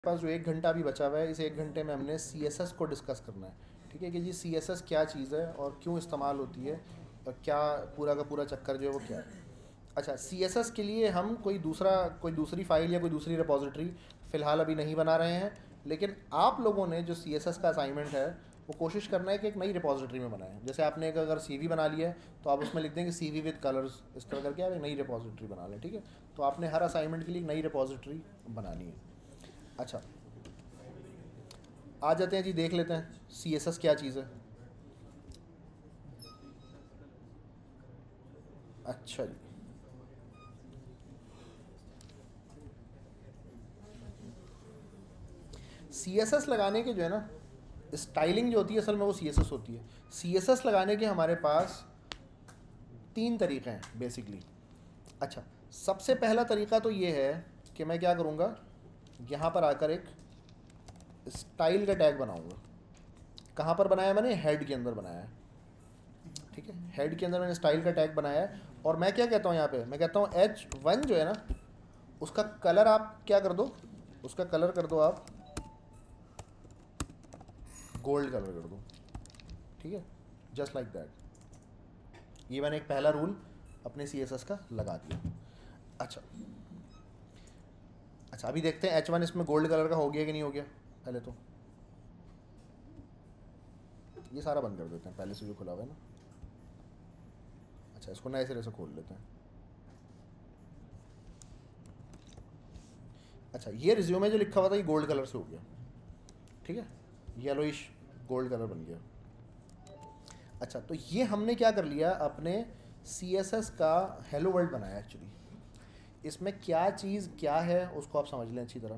पास जो 1 घंटा अभी बचा हुआ है, इस 1 घंटे में हमने CSS को डिस्कस करना है। ठीक है कि जी CSS क्या चीज़ है और क्यों इस्तेमाल होती है और क्या पूरा का पूरा चक्कर जो है वो क्या है। अच्छा, CSS के लिए हम कोई दूसरी फाइल या कोई दूसरी रिपॉजिटरी फ़िलहाल अभी नहीं बना रहे हैं, लेकिन आप लोगों ने जो CSS का असाइनमेंट है वो कोशिश करना है कि एक नई रिपॉजिटरी में बनाएं। जैसे आपने एक अगर CV बना लिया है तो आप उसमें लिख देंगे CV विद कलर्स, इस तरह करके आप एक नई रिपॉजिटरी बना लें। ठीक है, तो आपने हर असाइनमेंट के लिए एक नई रिपॉजिटरी बनानी है। अच्छा, आ जाते हैं जी, देख लेते हैं CSS क्या चीज़ है। अच्छा जी, CSS लगाने के जो है ना, स्टाइलिंग जो होती है असल में वो CSS होती है। CSS लगाने के हमारे पास 3 तरीके हैं बेसिकली। अच्छा, सबसे पहला तरीका तो ये है कि मैं क्या करूँगा, यहाँ पर आकर एक स्टाइल का टैग बनाऊँगा। कहाँ पर बनाया मैंने? हेड के अंदर बनाया है। ठीक है, हेड के अंदर मैंने स्टाइल का टैग बनाया है और मैं क्या कहता हूँ यहाँ पे, मैं कहता हूँ H1 जो है ना, उसका कलर आप क्या कर दो, उसका कलर कर दो आप गोल्ड कलर कर दो। ठीक है, जस्ट लाइक दैट। ये मैंने एक पहला रूल अपने CSS का लगा दिया। अच्छा अच्छा, अभी देखते हैं H1 इसमें गोल्ड कलर का हो गया कि नहीं हो गया। पहले तो ये सारा बंद कर देते हैं, पहले से जो खुला हुआ है ना। अच्छा, इसको नए सिरे से खोल लेते हैं। अच्छा, ये रिज्यूमे जो लिखा हुआ था ये गोल्ड कलर से हो गया। ठीक है, येलोइश गोल्ड कलर बन गया। अच्छा, तो ये हमने क्या कर लिया, अपने CSS का हेलो वर्ल्ड बनाया एक्चुअली। इसमें क्या चीज़ क्या है उसको आप समझ लें अच्छी तरह।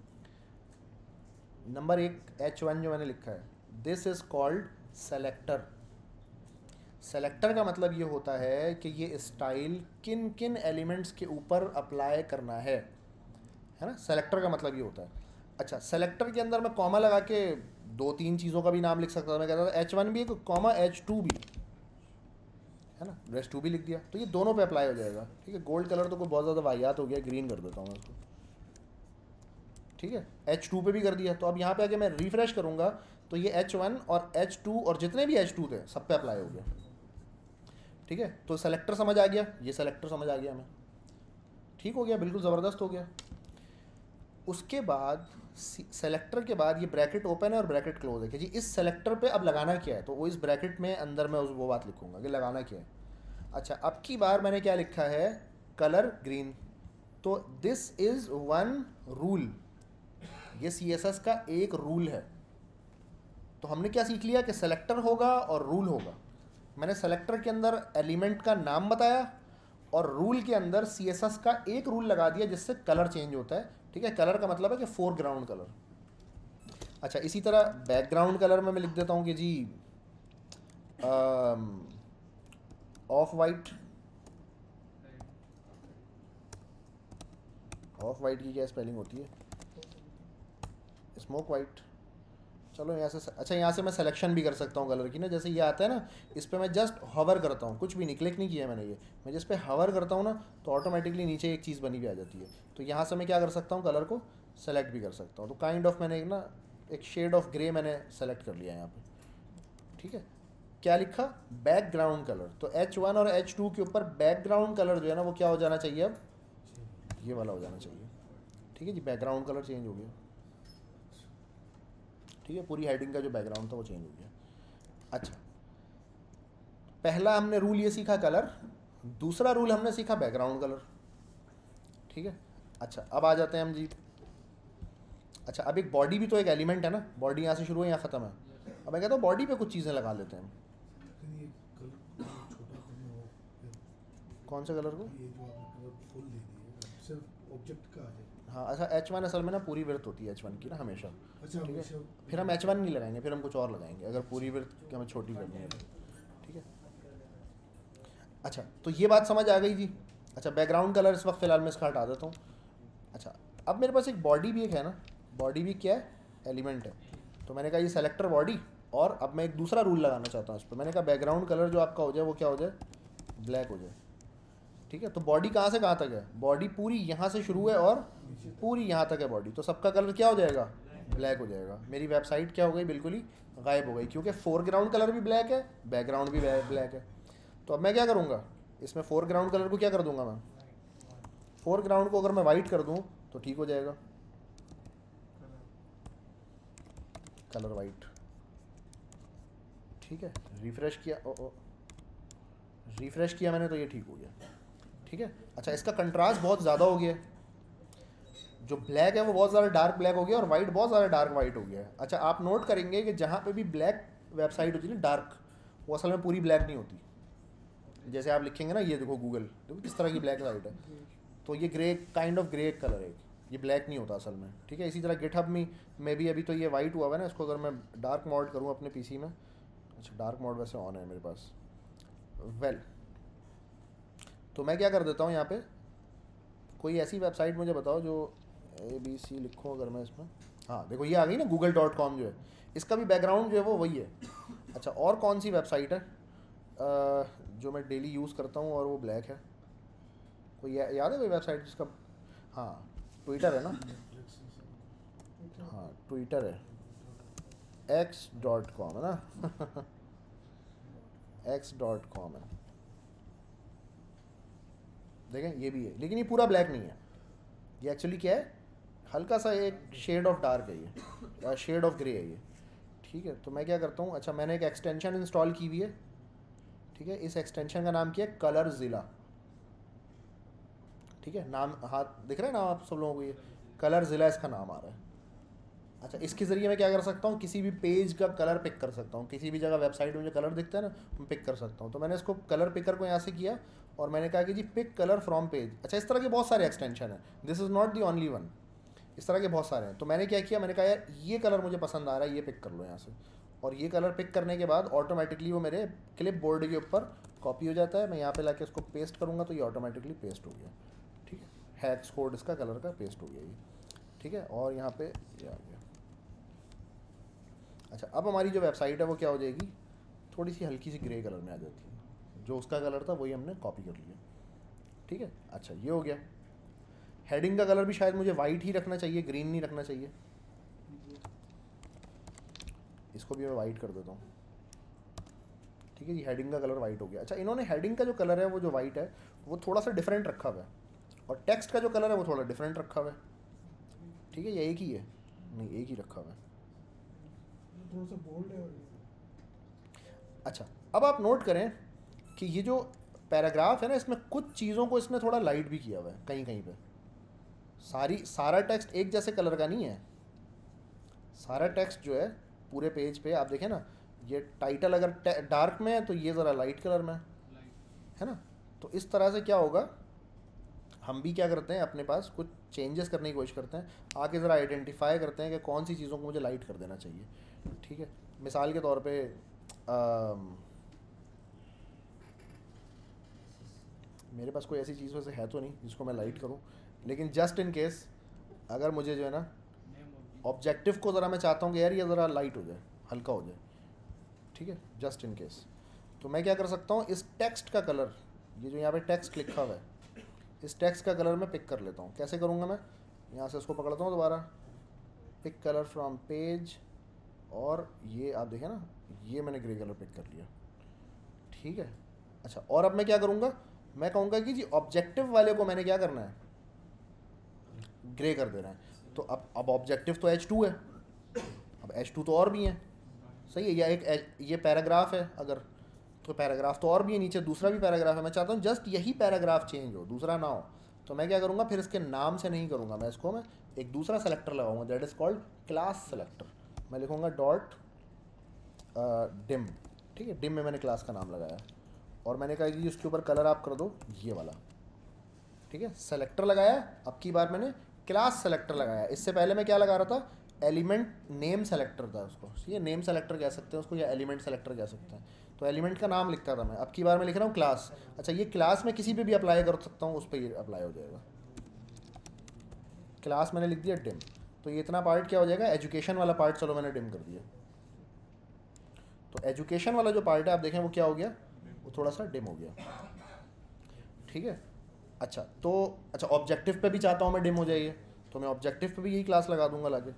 नंबर 1 H1 जो मैंने लिखा है, this is called selector. Selector का मतलब ये होता है कि ये स्टाइल किन किन एलिमेंट्स के ऊपर अप्लाई करना है ना। सेलेक्टर का मतलब ये होता है। अच्छा, सेलेक्टर के अंदर मैं कॉमा लगा के 2-3 चीज़ों का भी नाम लिख सकता था। मैं कहता था H1 भी एक कॉमा H2 भी है ना, H2 भी लिख दिया तो ये दोनों पे अप्लाई हो जाएगा। ठीक है, गोल्ड कलर तो कोई बहुत ज़्यादा वाहियात हो गया, ग्रीन कर देता हूँ मैं उसको। ठीक है, H2 पे भी कर दिया। तो अब यहाँ पे आके मैं रिफ्रेश करूँगा तो ये H1 और H2 और जितने भी H2 थे सब पे अप्लाई हो गया। ठीक है, तो सेलेक्टर समझ आ गया, ये सेलेक्टर समझ आ गया हमें। ठीक हो गया, बिल्कुल ज़बरदस्त हो गया। उसके बाद सेलेक्टर के बाद ये ब्रैकेट ओपन है और ब्रैकेट क्लोज है कि जी इस सेलेक्टर पे अब लगाना क्या है, तो वो इस ब्रैकेट में अंदर मैं वो बात लिखूंगा कि लगाना क्या है। अच्छा, अब की बार मैंने क्या लिखा है, कलर ग्रीन। तो दिस इज़ वन रूल, ये CSS का एक रूल है। तो हमने क्या सीख लिया कि सेलेक्टर होगा और रूल होगा। मैंने सेलेक्टर के अंदर एलिमेंट का नाम बताया और रूल के अंदर CSS का एक रूल लगा दिया जिससे कलर चेंज होता है। ठीक है, कलर का मतलब है कि फोरग्राउंड कलर। अच्छा, इसी तरह बैकग्राउंड कलर में मैं लिख देता हूँ कि जी ऑफ वाइट। ऑफ वाइट की क्या स्पेलिंग होती है? Smoke white. चलो यहाँ से अच्छा, यहाँ से मैं सिलेक्शन भी कर सकता हूँ कलर की ना। जैसे ये आता है ना, इस पर मैं जस्ट हवर करता हूँ, कुछ भी नहीं क्लिक नहीं किया मैंने, ये मैं जिस पे हवर करता हूँ ना तो ऑटोमेटिकली नीचे एक चीज़ बनी भी आ जाती है। तो यहाँ से मैं क्या कर सकता हूँ, कलर को सेलेक्ट भी कर सकता हूँ। तो काइंड ऑफ मैंने एक शेड ऑफ ग्रे मैंने सेलेक्ट कर लिया यहाँ पर। ठीक है, क्या लिखा, बैकग्राउंड कलर। तो H1 और H2 के ऊपर बैकग्राउंड कलर जो है ना वो क्या हो जाना चाहिए, अब ये वाला हो जाना चाहिए। ठीक है जी, बैकग्राउंड कलर चेंज हो गया। ठीक है, पूरी हेडिंग का जो बैकग्राउंड था वो चेंज हो गया। अच्छा, पहला हमने रूल ये सीखा कलर, दूसरा रूल हमने सीखा बैकग्राउंड कलर। ठीक है, अच्छा अब आ जाते हैं हम जी। अच्छा, अब एक बॉडी भी तो एक एलिमेंट है ना, बॉडी यहाँ से शुरू है यहाँ ख़त्म है। अब मैं कहता हूँ बॉडी पे कुछ चीज़ें लगा लेते हैं। लेकिन ये कलर छोटा करना हो फिर कौन से कलर को? ये जो आपने कलर फुल दे दिए, अब सिर्फ ऑब्जेक्ट का आ जाए। हाँ, अच्छा H1 असल में ना पूरी विड्थ होती है H1 की ना हमेशा। अच्छा, ठीक है, हमेशा फिर हम H1 नहीं लगाएंगे, फिर हम कुछ और लगाएंगे अगर पूरी विड्थ हमें छोटी करनी है तो। ठीक है, अच्छा तो ये बात समझ आ गई जी। अच्छा, बैकग्राउंड कलर इस वक्त फ़िलहाल मैं इसका हटा देता हूँ। अच्छा, अब मेरे पास एक बॉडी भी एक है ना, बॉडी भी क्या है, एलिमेंट है। तो मैंने कहा ये सेलेक्टर बॉडी, और अब मैं एक दूसरा रूल लगाना चाहता हूँ इस पर। मैंने कहा बैकग्राउंड कलर जो आपका हो जाए वो क्या हो जाए, ब्लैक हो जाए। ठीक है, तो बॉडी कहाँ से कहाँ तक है, बॉडी पूरी यहाँ से शुरू है और पूरी यहाँ तक है बॉडी, तो सबका कलर क्या हो जाएगा, ब्लैक हो जाएगा। मेरी वेबसाइट क्या हो गई, बिल्कुल ही गायब हो गई, क्योंकि फोरग्राउंड कलर भी ब्लैक है, बैकग्राउंड भी ब्लैक है। तो अब मैं क्या करूँगा, इसमें फोरग्राउंड कलर को क्या कर दूंगा मैं, फोरग्राउंड को अगर मैं वाइट कर दूँ तो ठीक हो जाएगा, कलर वाइट। ठीक है, रिफ्रेश किया, रिफ्रेश किया मैंने तो ये ठीक हो गया। ठीक है, अच्छा इसका कंट्रास्ट बहुत ज़्यादा हो गया है, जो ब्लैक है वो बहुत ज़्यादा डार्क ब्लैक हो गया और वाइट बहुत ज़्यादा डार्क वाइट हो गया है। अच्छा आप नोट करेंगे कि जहाँ पे भी ब्लैक वेबसाइट होती है ना डार्क, वो असल में पूरी ब्लैक नहीं होती। जैसे आप लिखेंगे ना, ये देखो गूगल, देखो किस तरह की ब्लैक साइट है, तो ये grey kind of grey colour है, ये ब्लैक नहीं होता असल में। ठीक है, इसी तरह गिटहब में भी अभी तो ये वाइट हुआ हुआ है ना, इसको अगर मैं डार्क मोड करूँ अपने पीसी में, अच्छा डार्क मोड वैसे ऑन है मेरे पास, वेल तो मैं क्या कर देता हूँ यहाँ पे, कोई ऐसी वेबसाइट मुझे बताओ जो ABC लिखूँ अगर मैं इसमें, हाँ देखो ये आ गई ना google.com जो है, इसका भी बैकग्राउंड जो है वो वही है। अच्छा और कौन सी वेबसाइट है जो मैं डेली यूज़ करता हूँ और वो ब्लैक है, कोई याद है कोई वेबसाइट जिसका, हाँ ट्विटर है ना, हाँ ट्विटर है, x.com है ना x.com है, देखें ये भी है, लेकिन ये पूरा ब्लैक नहीं है, ये एक्चुअली क्या है, हल्का सा एक शेड ऑफ डार्क है ये, शेड ऑफ ग्रे है ये। ठीक है, तो मैं क्या करता हूँ, अच्छा मैंने एक एक्सटेंशन इंस्टॉल की हुई है, ठीक है, इस एक्सटेंशन का नाम क्या है, कलरजिला। ठीक है, नाम हाथ दिख रहा है ना आप सब लोगों को, ये कलरजिला इसका नाम आ रहा है। अच्छा इसके ज़रिए मैं क्या कर सकता हूँ, किसी भी पेज का कलर पिक कर सकता हूँ, किसी भी जगह वेबसाइट में जो कलर दिखता है ना मैं पिक कर सकता हूँ। तो मैंने इसको कलर पिकर को यहाँ से किया और मैंने कहा कि जी पिक कलर फ्रॉम पेज। अच्छा इस तरह के बहुत सारे एक्सटेंशन हैं, this is not the only one, इस तरह के बहुत सारे हैं। तो मैंने क्या किया, मैंने कहा यार ये कलर मुझे पसंद आ रहा है, ये पिक कर लो यहाँ से, और ये कलर पिक करने के बाद ऑटोमेटिकली वो मेरे क्लिप बोर्ड के ऊपर कॉपी हो जाता है। मैं यहाँ पे लाके इसको पेस्ट करूँगा तो ये ऑटोमेटिकली पेस्ट हो गया। ठीक है, हैक्स कोड इसका कलर का पेस्ट हो गया ये। ठीक है, और यहाँ पे ये आ गया। अच्छा अब हमारी जो वेबसाइट है वो क्या हो जाएगी, थोड़ी सी हल्की सी ग्रे कलर में आ जाती है, जो उसका कलर था वही हमने कॉपी कर लिया। ठीक है, अच्छा ये हो गया। हेडिंग का कलर भी शायद मुझे वाइट ही रखना चाहिए, ग्रीन नहीं रखना चाहिए, इसको भी मैं वाइट कर देता हूँ। ठीक है जी, हेडिंग का कलर वाइट हो गया। अच्छा इन्होंने हेडिंग का जो कलर है वो जो वाइट है वो थोड़ा सा डिफरेंट रखा हुआ है, और टेक्स्ट का जो कलर है वो थोड़ा डिफरेंट रखा हुआ है। ठीक है, ये एक ही है, नहीं एक ही रखा हुआ है, थोड़ा सा बोल्ड है। अच्छा अब आप नोट करें कि ये जो पैराग्राफ है ना, इसमें कुछ चीज़ों को इसने थोड़ा लाइट भी किया हुआ है कहीं कहीं पे। सारा टेक्स्ट एक जैसे कलर का नहीं है, सारा टेक्स्ट जो है पूरे पेज पे आप देखें ना, ये टाइटल अगर डार्क में है तो ये ज़रा लाइट कलर में है ना। तो इस तरह से क्या होगा, हम भी क्या करते हैं अपने पास कुछ चेंजेस करने की कोशिश करते हैं, आके ज़रा आइडेंटिफाई करते हैं कि कौन सी चीज़ों को मुझे लाइट कर देना चाहिए। ठीक है, मिसाल के तौर पे मेरे पास कोई ऐसी चीज़ वैसे है तो नहीं जिसको मैं लाइट करूं, लेकिन जस्ट इन केस अगर मुझे जो है ना ऑब्जेक्टिव को ज़रा मैं चाहता हूँ कि यार ये ज़रा लाइट हो जाए, हल्का हो जाए। ठीक है, जस्ट इन केस तो मैं क्या कर सकता हूँ, इस टेक्स्ट का कलर, ये जो यहाँ पे टेक्स्ट लिखा हुआ है, इस टेक्स्ट का कलर मैं पिक कर लेता हूँ। कैसे करूँगा मैं, यहाँ से इसको पकड़ता हूँ दोबारा, पिक कलर फ्रॉम पेज, और ये आप देखें ना ये मैंने ग्रे कलर पिक कर लिया। ठीक है, अच्छा और अब मैं क्या करूँगा, मैं कहूँगा कि जी ऑब्जेक्टिव वाले को मैंने क्या करना है, ग्रे कर देना है। तो अब ऑब्जेक्टिव तो H2 है, अब H2 तो और भी हैं, सही है, या एक ये पैराग्राफ है अगर, तो पैराग्राफ तो और भी है, नीचे दूसरा भी पैराग्राफ है। मैं चाहता हूँ जस्ट यही पैराग्राफ चेंज हो, दूसरा ना हो। तो मैं क्या करूँगा, फिर इसके नाम से नहीं करूँगा, मैं इसको मैं एक दूसरा सेलेक्टर लगाऊंगा, that is called class selector. मैं लिखूँगा डॉट डिम। ठीक है, डिम में मैंने क्लास का नाम लगाया और मैंने कहा कि उसके ऊपर कलर आप कर दो ये वाला। ठीक है, सेलेक्टर लगाया, अब की बार मैंने क्लास सेलेक्टर लगाया। इससे पहले मैं क्या लगा रहा था, एलिमेंट नेम सेलेक्टर था उसको, ये नेम सेलेक्टर कह सकते हैं उसको, या एलिमेंट सेलेक्टर कह सकते हैं। तो एलिमेंट का नाम लिखता था मैं, अब की बार मैं लिख रहा हूँ क्लास। अच्छा ये क्लास में किसी पे भी अप्लाई कर सकता हूँ, उस पर ये अप्लाई हो जाएगा। क्लास मैंने लिख दिया डिम, तो ये इतना पार्ट क्या हो जाएगा, एजुकेशन वाला पार्ट, चलो मैंने डिम कर दिया। तो एजुकेशन वाला जो पार्ट है आप देखें वो क्या हो गया, वो थोड़ा सा डिम हो गया। ठीक है, अच्छा तो अच्छा ऑब्जेक्टिव पे भी चाहता हूँ मैं डिम हो जाइए, तो मैं ऑब्जेक्टिव पे भी यही क्लास लगा दूंगा लाके।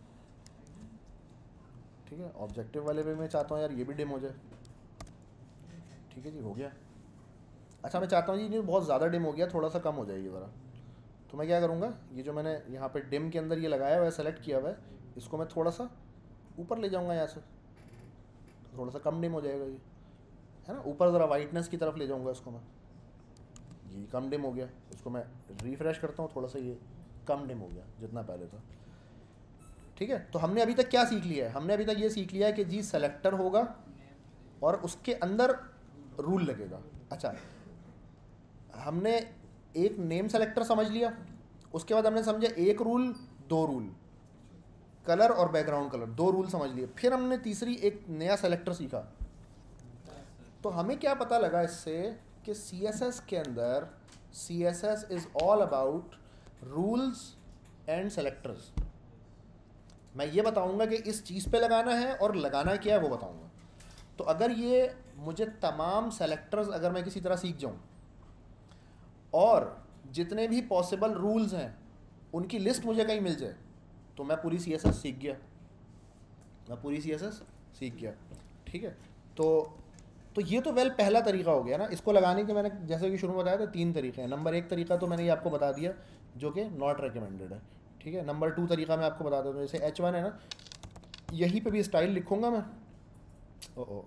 ठीक है, ऑब्जेक्टिव वाले पे मैं चाहता हूँ यार ये भी डिम हो जाए। ठीक है जी, हो गया। अच्छा मैं चाहता हूँ जी ये बहुत ज़्यादा डिम हो गया, थोड़ा सा कम हो जाए ये वाला। तो मैं क्या करूँगा, ये जो मैंने यहाँ पे डिम के अंदर ये लगाया हुआ है, सेलेक्ट किया हुआ है, इसको मैं थोड़ा सा ऊपर ले जाऊँगा यहाँ से, तो थोड़ा सा कम डिम हो जाएगा ये, है ना। ऊपर ज़रा वाइटनेस की तरफ ले जाऊँगा इसको मैं, ये कम डिम हो गया। इसको मैं रिफ्रेश करता हूँ, थोड़ा सा ये कम डिम हो गया जितना पहले था। ठीक है, तो हमने अभी तक क्या सीख लिया है, हमने अभी तक ये सीख लिया है कि जी सेलेक्टर होगा और उसके अंदर रूल लगेगा। अच्छा, हमने एक नेम सेलेक्टर समझ लिया, उसके बाद हमने समझा एक रूल, दो रूल, कलर और बैकग्राउंड कलर, दो रूल समझ लिए। फिर हमने तीसरी एक नया सेलेक्टर सीखा। तो हमें क्या पता लगा इससे कि CSS के अंदर CSS is all about rules and selectors. मैं ये बताऊंगा कि इस चीज़ पे लगाना है और लगाना क्या है वो बताऊंगा। तो अगर ये मुझे तमाम सेलेक्टर्स अगर मैं किसी तरह सीख जाऊं और जितने भी पॉसिबल रूल्स हैं उनकी लिस्ट मुझे कहीं मिल जाए, तो मैं पूरी CSS सीख गया, मैं पूरी CSS सीख गया। ठीक है, तो ये तो पहला तरीका हो गया ना। इसको लगाने के मैंने जैसे कि शुरू में बताया था 3 तरीके हैं। नंबर 1 तरीका तो मैंने ये आपको बता दिया जो कि नॉट रिकमेंडेड है। ठीक है, नंबर 2 तरीका मैं आपको बता देता हूँ। जैसे H1 है ना, यहीं पे भी स्टाइल लिखूंगा मैं। ओ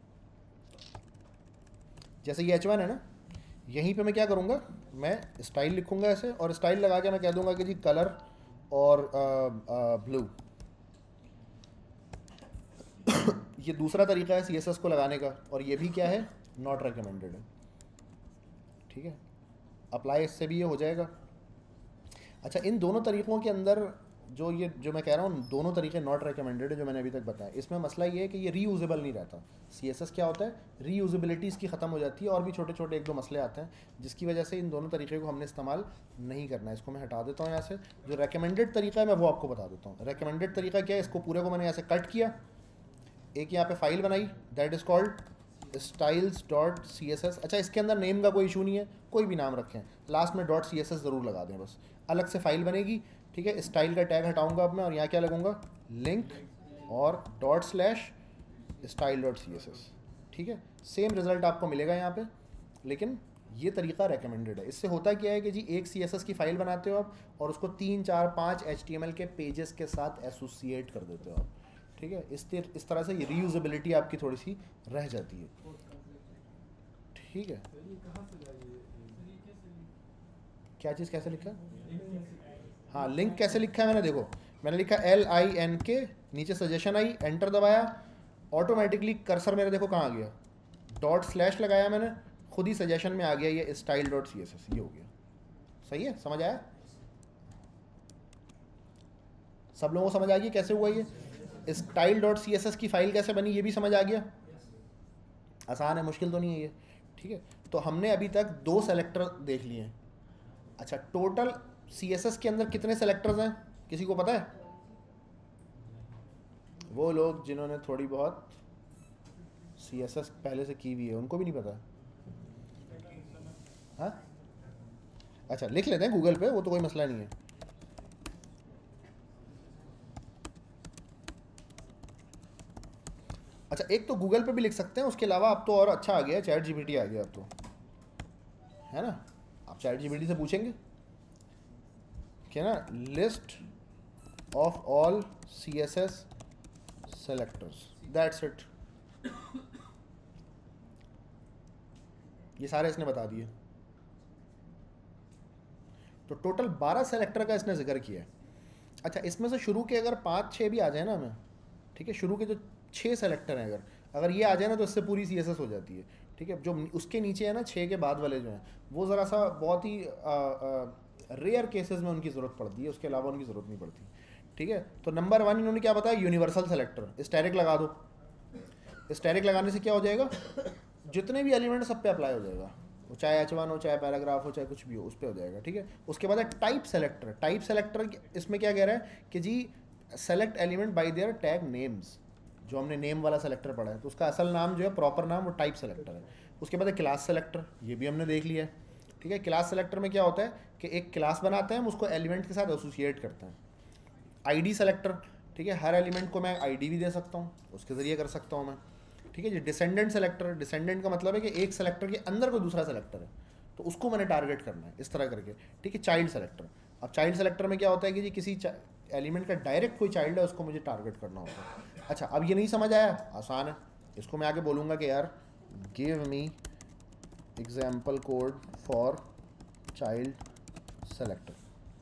जैसे ये H1 है ना, यहीं पे मैं क्या करूँगा, मैं स्टाइल लिखूंगा ऐसे, और स्टाइल लगा के मैं कह दूंगा कि जी कलर और ब्लू। ये दूसरा तरीका है CSS को लगाने का, और ये भी क्या है, नॉट रिकमेंडेड है। ठीक है, अप्लाई इससे भी ये हो जाएगा। अच्छा, इन दोनों तरीक़ों के अंदर जो मैं कह रहा हूँ दोनों तरीके नॉट रिकमेंडेड है जो मैंने अभी तक बताया, इसमें मसला ये है कि ये रीयूजेबल नहीं रहता। CSS क्या होता है, रीयूजेबिलिटी इसकी ख़त्म हो जाती है, और भी छोटे छोटे 1-2 मसले आते हैं जिसकी वजह से इन दोनों तरीके को हमने इस्तेमाल नहीं करना है। इसको मैं हटा देता हूँ यहाँ से। जो रिकमेंडेड तरीका है मैं वो आपको बता देता हूँ। रिकमेंडेड तरीका क्या है, इसको पूरे को मैंने यहाँ से कट किया, एक यहाँ पे फाइल बनाई, दैट इज़ कॉल्ड styles.css। अच्छा, इसके अंदर नेम का कोई इशू नहीं है, कोई भी नाम रखें, लास्ट में .css ज़रूर लगा दें बस, अलग से फाइल बनेगी। ठीक है, स्टाइल का टैग हटाऊंगा अब मैं, और यहाँ क्या लगूंगा, लिंक और ./style.css। ठीक है, सेम रिजल्ट आपको मिलेगा यहाँ पे, लेकिन ये तरीका रेकमेंडेड है। इससे होता क्या है कि जी एक CSS की फ़ाइल बनाते हो आप और उसको 3, 4, 5 HTML के पेजेस के साथ एसोसिएट कर देते हो आप। ठीक है, इस तरह से ये रीयूजेबिलिटी आपकी थोड़ी सी रह जाती है। ठीक है, क्या चीज़ कैसे लिखा, हाँ लिंक कैसे लिखा है मैंने, देखो मैंने लिखा LINK, नीचे सजेशन आई, एंटर दबाया, ऑटोमेटिकली कर्सर मेरा देखो कहाँ आ गया, / लगाया मैंने, खुद ही सजेशन में आ गया ये style.css, ये हो गया। सही है, समझ आया, सब लोगों को समझ आ गई कैसे हुआ ये, style.css की फ़ाइल कैसे बनी ये भी समझ आ गया। आसान है, मुश्किल तो नहीं है ये। ठीक है, तो हमने अभी तक 2 सेलेक्टर देख लिए हैं। अच्छा, टोटल CSS के अंदर कितने सेलेक्टर्स हैं, किसी को पता है? वो लोग जिन्होंने थोड़ी बहुत CSS पहले से की हुई है उनको भी नहीं पता। हाँ, अच्छा लिख लेते हैं गूगल पे, वो तो कोई मसला नहीं है। अच्छा, एक तो गूगल पे भी लिख सकते हैं, उसके अलावा अब तो और अच्छा आ गया है, ChatGPT आ गया अब तो, है ना। आप ChatGPT से पूछेंगे क्या ना, list of all CSS selectors, that's it, ये सारे इसने बता दिए। तो टोटल 12 सेलेक्टर का इसने जिक्र किया है। अच्छा, इसमें से शुरू के अगर 5-6 भी आ जाए ना हमें, ठीक है, शुरू के जो 6 सेलेक्टर हैं अगर ये आ जाए ना तो इससे पूरी CSS हो जाती है। ठीक है, जो उसके नीचे है ना 6 के बाद वाले जो हैं वो ज़रा सा बहुत ही रेयर केसेस में उनकी ज़रूरत पड़ती है, उसके अलावा उनकी ज़रूरत नहीं पड़ती। ठीक है, तो नंबर 1 इन्होंने क्या बताया, यूनिवर्सल सेलेक्टर, स्टैटिक लगा दो। स्टैटिक लगाने से क्या हो जाएगा, जितने भी एलिमेंट सब पे अप्लाई हो जाएगा, वो चाहे H1 हो, चाहे पैराग्राफ हो, चाहे कुछ भी हो, उस पर हो जाएगा। ठीक है, उसके बाद है टाइप सेलेक्टर। टाइप सेलेक्टर इसमें क्या कह रहा है कि जी select element by their tag names, जो हमने नेम वाला सेलेक्टर पढ़ा है तो उसका असल नाम जो है, प्रॉपर नाम, वो टाइप सेलेक्टर है। उसके बाद है क्लास सेलेक्टर, ये भी हमने देख लिया है। ठीक है, क्लास सेलेक्टर में क्या होता है कि एक क्लास बनाते हैं, हम उसको एलिमेंट के साथ एसोसिएट करते हैं। आईडी सेलेक्टर, ठीक है, हर एलिमेंट को मैं आईडी भी दे सकता हूँ, उसके ज़रिए कर सकता हूँ मैं। ठीक है जी। डिसेंडेंट सेलेक्टर, डिसेंडेंट का मतलब है कि एक सेलेक्टर के अंदर कोई दूसरा सेलेक्टर है तो उसको मैंने टारगेट करना है, इस तरह करके। ठीक है। चाइल्ड सेलेक्टर, अब चाइल्ड सेलेक्टर में क्या होता है कि जी किसी एलिमेंट का डायरेक्ट कोई चाइल्ड है उसको मुझे टारगेट करना होता है। अच्छा, अब ये नहीं समझ आया, आसान है, इसको मैं आगे बोलूँगा कि यार give me example code for child selector.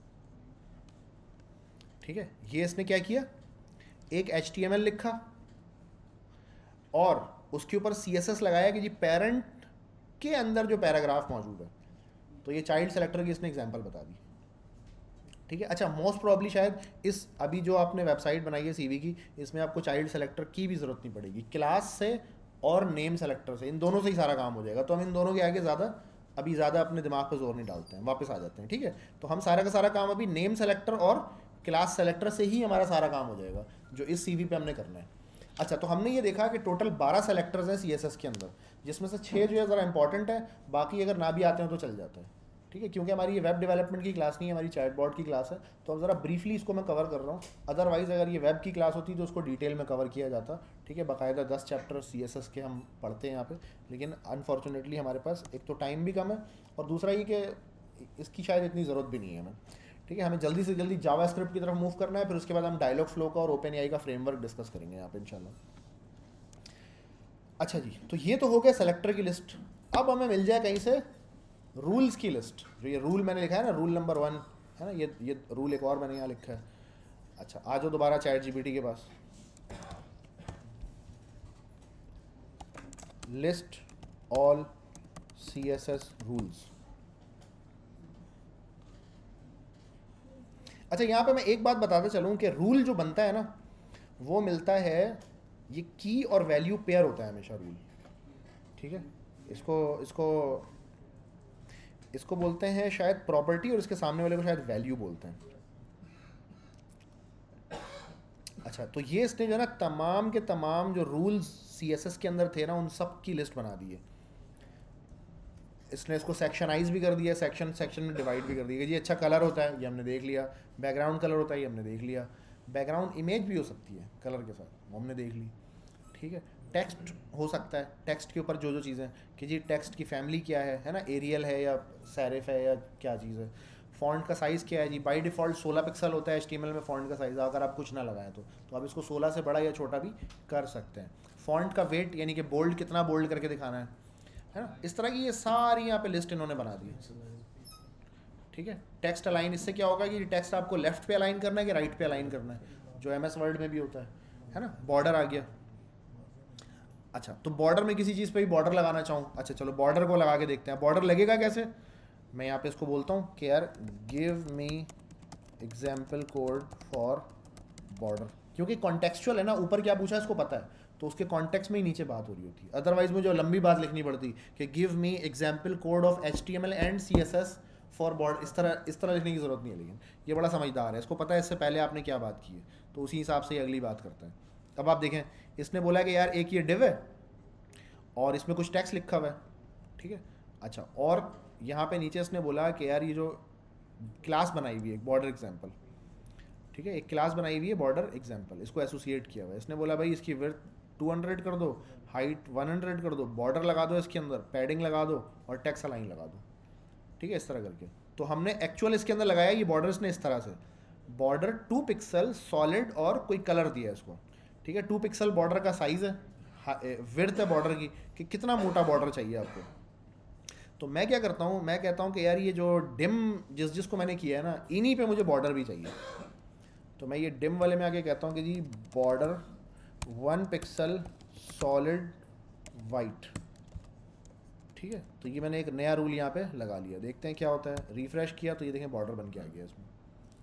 ठीक है, ये इसने क्या किया, एक HTML लिखा और उसके ऊपर CSS लगाया कि जी पेरेंट के अंदर जो पैराग्राफ मौजूद है, तो ये चाइल्ड सेलेक्टर की इसने एग्जांपल बता दी। ठीक है। अच्छा, मोस्ट प्रॉब्ली शायद इस अभी जो आपने वेबसाइट बनाई है CV की, इसमें आपको चाइल्ड सेलेक्टर की भी ज़रूरत नहीं पड़ेगी, क्लास से और नेम सेलेक्टर से, इन दोनों से ही सारा काम हो जाएगा। तो हम इन दोनों के आगे अभी ज़्यादा अपने दिमाग पर जोर नहीं डालते हैं, वापस आ जाते हैं। ठीक है, तो हम सारा का सारा काम अभी नेम सेलेक्टर और क्लास सेलेक्टर से ही हमारा सारा काम हो जाएगा जो इस CV पे हमने करना है। अच्छा, तो हमने ये देखा कि टोटल 12 सेलेक्टर्स हैं CSS के अंदर, जिसमें से 6 जो है ज़रा इंपॉर्टेंट है, बाकी अगर ना भी आते हैं तो चल जाता है। ठीक है, क्योंकि हमारी ये वेब डेवलपमेंट की क्लास नहीं है, हमारी चैटबॉट की क्लास है, तो अब ज़रा ब्रीफली इसको मैं कवर कर रहा हूँ। अदरवाइज़ अगर ये वेब की क्लास होती तो उसको डिटेल में कवर किया जाता। ठीक है, बाकायदा 10 चैप्टर CSS के हम पढ़ते हैं यहाँ पे, लेकिन अनफॉर्चुनेटली हमारे पास एक तो टाइम भी कम है और दूसरा ये कि इसकी शायद इतनी ज़रूरत भी नहीं है हमें। ठीक है, हमें जल्दी से जल्दी जावास्क्रिप्ट की तरफ मूव करना है, फिर उसके बाद हम डायलॉग फ्लो का और ओपन AI का फ्रेमवर्क डिस्कस करेंगे यहाँ पे इंशाल्लाह। अच्छा जी, तो ये तो हो गया सेलेक्टर की लिस्ट। अब हमें मिल जाए कहीं से रूल्स की लिस्ट, जो ये रूल मैंने लिखा है ना, रूल नंबर 1 है ना, ये रूल एक और मैंने यहाँ लिखा है। अच्छा, आ जाओ दोबारा ChatGPT के पास, लिस्ट ऑल CSS रूल्स। अच्छा, यहाँ पे मैं एक बात बताता चलूँ कि रूल जो बनता है ना, वो मिलता है, ये की और वैल्यू पेयर होता है हमेशा रूल। ठीक है, इसको बोलते हैं शायद प्रॉपर्टी और इसके सामने वाले को शायद वैल्यू बोलते हैं। अच्छा, तो ये इसने जो है ना तमाम के तमाम जो रूल्स CSS के अंदर थे ना, उन सब की लिस्ट बना दी है। इसने इसको सेक्शनाइज भी कर दिया, सेक्शन में डिवाइड भी कर दिया। जी अच्छा, कलर होता है, ये हमने देख लिया, बैकग्राउंड कलर होता है, ये हमने देख लिया, बैकग्राउंड इमेज भी हो सकती है कलर के साथ, वो हमने देख ली। ठीक है, टेक्स्ट हो सकता है, टेक्स्ट के ऊपर जो चीज़ें कि जी टेक्स्ट की फैमिली क्या है ना, एरियल है या सैरिफ है या क्या चीज़ है, फ़ॉन्ट का साइज़ क्या है जी, बाय डिफ़ॉल्ट 16 पिक्सल होता है HTML में फ़ॉन्ट का साइज़, अगर आप कुछ ना लगाएं तो आप इसको 16 से बड़ा या छोटा भी कर सकते हैं। फ़ॉन्ट का वेट यानी कि बोल्ड कितना बोल्ड करके दिखाना है ना, इस तरह की ये सारी यहाँ पे लिस्ट इन्होंने बना दी है। ठीक है, टेक्स्ट अलाइन, इससे क्या होगा कि टेक्स्ट आपको लेफ्ट पे अलाइन करना है कि राइट पे अलाइन करना है, जो MS वर्ड में भी होता है ना। बॉर्डर आ गया। अच्छा, तो बॉर्डर में किसी चीज़ पे भी बॉर्डर लगाना चाहूँ, अच्छा चलो बॉर्डर को लगा के देखते हैं। बॉर्डर लगेगा कैसे, मैं यहाँ पे इसको बोलता हूँ कि यार give me example code for border, क्योंकि कॉन्टेक्चुअल है ना, ऊपर क्या पूछा है इसको पता है, तो उसके कॉन्टेक्स्ट में ही नीचे बात हो रही होती है। अदरवाइज मुझे लंबी बात लिखनी पड़ती कि give me example code of HTML and CSS for border, इस तरह लिखने की ज़रूरत नहीं है। लेकिन ये बड़ा समझदार है, इसको पता है इससे पहले आपने क्या बात की है, तो उसी हिसाब से ये अगली बात करता है। अब आप देखें, इसने बोला कि यार एक ये डिव है और इसमें कुछ टेक्स्ट लिखा हुआ है। ठीक है, अच्छा, और यहाँ पे नीचे इसने बोला कि यार ये जो क्लास बनाई हुई है बॉर्डर एग्जाम्पल, ठीक है, एक क्लास बनाई हुई है बॉर्डर एग्जाम्पल, इसको एसोसिएट किया हुआ है। इसने बोला भाई इसकी विड्थ 200 कर दो, हाइट 100 कर दो, बॉर्डर लगा दो इसके अंदर, पैडिंग लगा दो और टेक्स्ट अलाइन लगा दो। ठीक है, इस तरह करके तो हमने एक्चुअल इसके अंदर लगाया ये बॉर्डर, इसने इस तरह से बॉर्डर 2 पिक्सल सॉलिड और कोई कलर दिया इसको। ठीक है, 2 पिक्सल बॉर्डर का साइज़ है, विड्थ है बॉर्डर की कि कितना मोटा बॉर्डर चाहिए आपको। तो मैं क्या करता हूँ, मैं कहता हूँ कि यार ये जो डिम जिसको मैंने किया है ना, इन्हीं पे मुझे बॉर्डर भी चाहिए। तो मैं ये डिम वाले में आके कहता हूँ कि जी बॉर्डर 1 पिक्सल सॉलिड वाइट। ठीक है, तो ये मैंने एक नया रूल यहाँ पे लगा लिया, देखते हैं क्या होता है। रिफ्रेश किया तो ये देखें बॉर्डर बन के आ गया इसमें।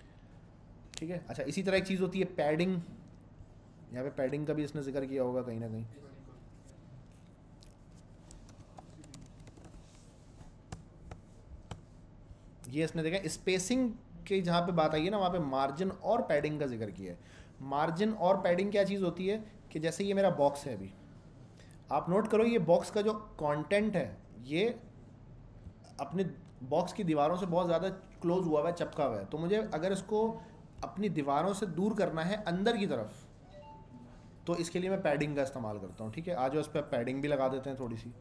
ठीक है, अच्छा इसी तरह एक चीज़ होती है पैडिंग, यहाँ पे पैडिंग का भी इसने जिक्र किया होगा कहीं ना कहीं। ये इसने देखा स्पेसिंग की जहाँ पे बात आई है ना, वहाँ पे मार्जिन और पैडिंग का जिक्र किया है। मार्जिन और पैडिंग क्या चीज़ होती है कि जैसे ये मेरा बॉक्स है, अभी आप नोट करो ये बॉक्स का जो कंटेंट है ये अपने बॉक्स की दीवारों से बहुत ज़्यादा क्लोज हुआ हुआ है, चिपका हुआ है। तो मुझे अगर इसको अपनी दीवारों से दूर करना है अंदर की तरफ, तो इसके लिए मैं पैडिंग का इस्तेमाल करता हूँ। ठीक है, आज उस पर पैडिंग भी लगा देते हैं थोड़ी सी।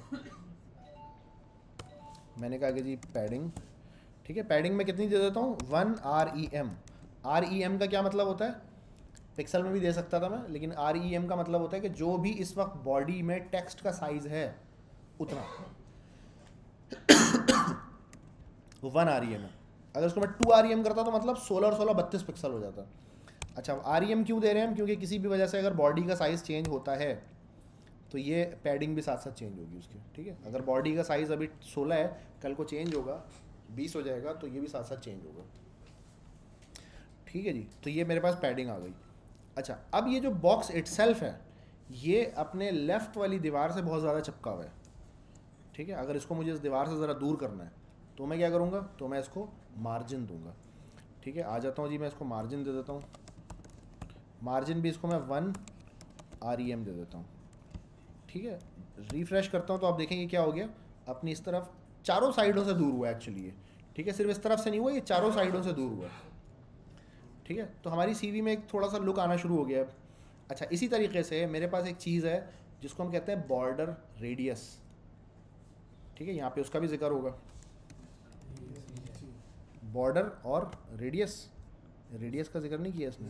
मैंने कहा कि जी पैडिंग, ठीक है, पैडिंग में कितनी दे देता हूँ, 1 REM। REM का क्या मतलब होता है, पिक्सल में भी दे सकता था मैं, लेकिन REM का मतलब होता है कि जो भी इस वक्त बॉडी में टेक्स्ट का साइज है उतना, वो 1 REM है। अगर उसको मैं 2 REM करता तो मतलब 16 और 16 32 पिक्सल हो जाता। अच्छा, REM क्यों दे रहे हैं हम, क्योंकि किसी भी वजह से अगर बॉडी का साइज़ चेंज होता है तो ये पैडिंग भी साथ साथ चेंज होगी उसकी। ठीक है, अगर बॉडी का साइज़ अभी 16 है, कल को चेंज होगा 20 हो जाएगा, तो ये भी साथ साथ चेंज होगा। ठीक है जी, तो ये मेरे पास पैडिंग आ गई। अच्छा, अब ये जो बॉक्स इटसेल्फ है ये अपने लेफ़्ट वाली दीवार से बहुत ज़्यादा चिपका हुआ है। ठीक है, अगर इसको मुझे इस दीवार से ज़रा दूर करना है तो मैं क्या करूँगा, तो मैं इसको मार्जिन दूंगा। ठीक है, आ जाता हूँ जी, मैं इसको मार्जिन दे देता हूँ। मार्जिन भी इसको मैं 1 REM दे देता हूँ। ठीक है, रिफ्रेश करता हूँ तो आप देखेंगे क्या हो गया, अपनी इस तरफ चारों साइडों से दूर हुआ है एक्चुअली ये। ठीक है, सिर्फ इस तरफ से नहीं हुआ, ये चारों साइडों से दूर हुआ है। ठीक है, तो हमारी CV में एक थोड़ा सा लुक आना शुरू हो गया है। अच्छा, इसी तरीके से मेरे पास एक चीज़ है जिसको हम कहते हैं बॉर्डर रेडियस। ठीक है, यहाँ पे उसका भी जिक्र होगा, बॉर्डर और रेडियस। रेडियस का जिक्र नहीं किया इसने।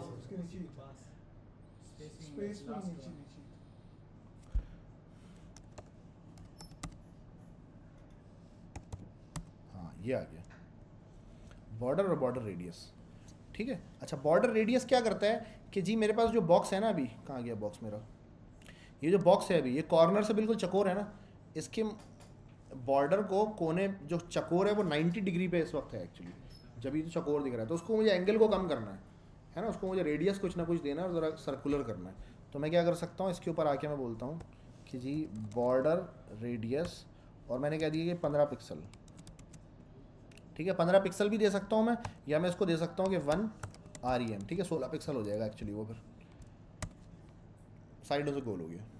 हाँ, ये आ गया बॉर्डर और बॉर्डर रेडियस। ठीक है, अच्छा, बॉर्डर रेडियस क्या करता है कि जी मेरे पास जो बॉक्स है ना, अभी कहाँ गया बॉक्स मेरा, ये जो बॉक्स है अभी ये कॉर्नर से बिल्कुल चकोर है ना, इसके बॉर्डर को कोने जो चकोर है वो 90 डिग्री पे इस वक्त है एक्चुअली, जब ये तो चकोर दिख रहा है, तो उसको मुझे एंगल को कम करना है ना, उसको मुझे रेडियस कुछ ना कुछ देना है और ज़रा सर्कुलर करना है। तो मैं क्या कर सकता हूँ, इसके ऊपर आके मैं बोलता हूँ कि जी बॉर्डर रेडियस, और मैंने कह दिया कि 15 पिक्सल। ठीक है, 15 पिक्सल भी दे सकता हूँ मैं, या मैं इसको दे सकता हूँ कि 1 REM। ठीक है, 16 पिक्सल हो जाएगा एक्चुअली, वो फिर साइडों से गोल हो गया।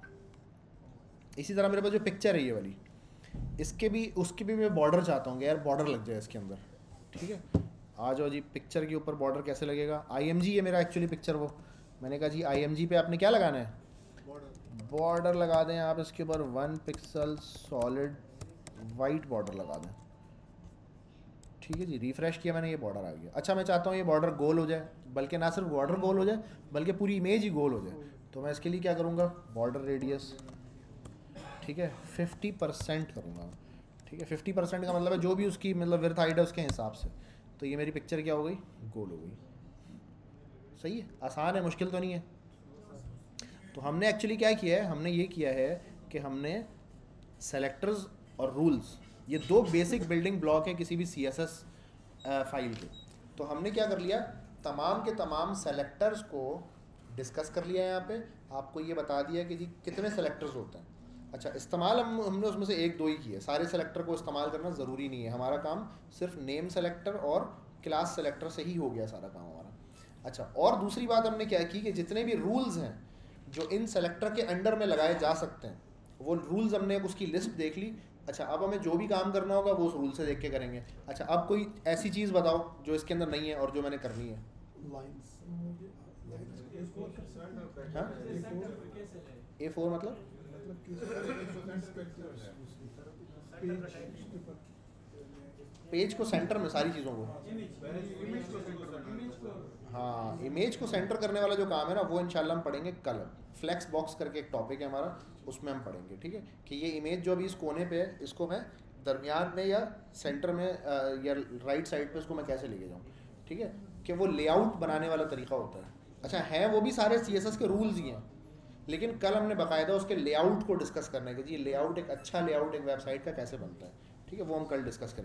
इसी तरह मेरे पास जो पिक्चर है ये वाली, इसके भी उसके भी मैं बॉर्डर चाहता हूँ कि यार बॉर्डर लग जाए इसके अंदर। ठीक है, आ जाओ जी, पिक्चर के ऊपर बॉर्डर कैसे लगेगा। IMG है मेरा एक्चुअली पिक्चर, वो मैंने कहा जी IMG पे आपने क्या लगाना है, बॉर्डर लगा दें आप इसके ऊपर 1 पिक्सल सॉलिड वाइट बॉर्डर लगा दें। ठीक है जी, रिफ्रेश किया मैंने, ये बॉर्डर आ गया। अच्छा, मैं चाहता हूँ ये बॉर्डर गोल हो जाए, बल्कि ना सिर्फ बॉर्डर गोल हो जाए बल्कि पूरी इमेज ही गोल हो जाए। तो मैं इसके लिए क्या करूँगा, बॉर्डर रेडियस, ठीक है, 50% करूँगा। ठीक है, 50% का मतलब है जो भी उसकी मतलब विड्थ हाइट है उसके हिसाब से। तो ये मेरी पिक्चर क्या हो गई, गोल हो गई। सही है, आसान है, मुश्किल तो नहीं है। तो हमने एक्चुअली क्या किया है, हमने ये किया है कि हमने सेलेक्टर्स और रूल्स, ये दो बेसिक बिल्डिंग ब्लॉक है किसी भी CSS फाइल के। तो हमने क्या कर लिया, तमाम के तमाम सेलेक्टर्स को डिस्कस कर लिया है। यहाँ पे आपको ये बता दिया कि जी कितने सेलेक्टर्स होते हैं। अच्छा, इस्तेमाल हमने उसमें से 1-2 ही किए, सारे सेलेक्टर को इस्तेमाल करना ज़रूरी नहीं है। हमारा काम सिर्फ नेम सेलेक्टर और क्लास सेलेक्टर से ही हो गया सारा काम हमारा। अच्छा, और दूसरी बात हमने क्या की कि जितने भी रूल्स हैं जो इन सेलेक्टर के अंडर में लगाए जा सकते हैं, वो रूल्स हमने उसकी लिस्ट देख ली। अच्छा, अब हमें जो भी काम करना होगा वो उस रूल से देख के करेंगे। अच्छा, अब कोई ऐसी चीज़ बताओ जो इसके अंदर नहीं है और जो मैंने करनी है। हाँ, A4 मतलब पेज को सेंटर में सारी चीज़ों को, हाँ, इमेज को सेंटर करने वाला जो काम है ना वो इंशाल्लाह हम पढ़ेंगे कल। फ्लेक्स बॉक्स करके एक टॉपिक है हमारा, उसमें हम पढ़ेंगे। ठीक है, कि ये इमेज जो अभी इस कोने पे है इसको मैं दरमियान में या सेंटर में या राइट साइड पे इसको मैं कैसे लेके जाऊँ। ठीक है, कि वो लेआउट बनाने वाला तरीका होता है। अच्छा, हैं वो भी सारे CSS के रूल्स ही हैं, लेकिन कल हमने बाकायदा उसके लेआउट को डिस्कस करने के जी लेआउट, एक अच्छा लेआउट एक वेबसाइट का कैसे बनता है। ठीक है, वो हम कल डिस्कस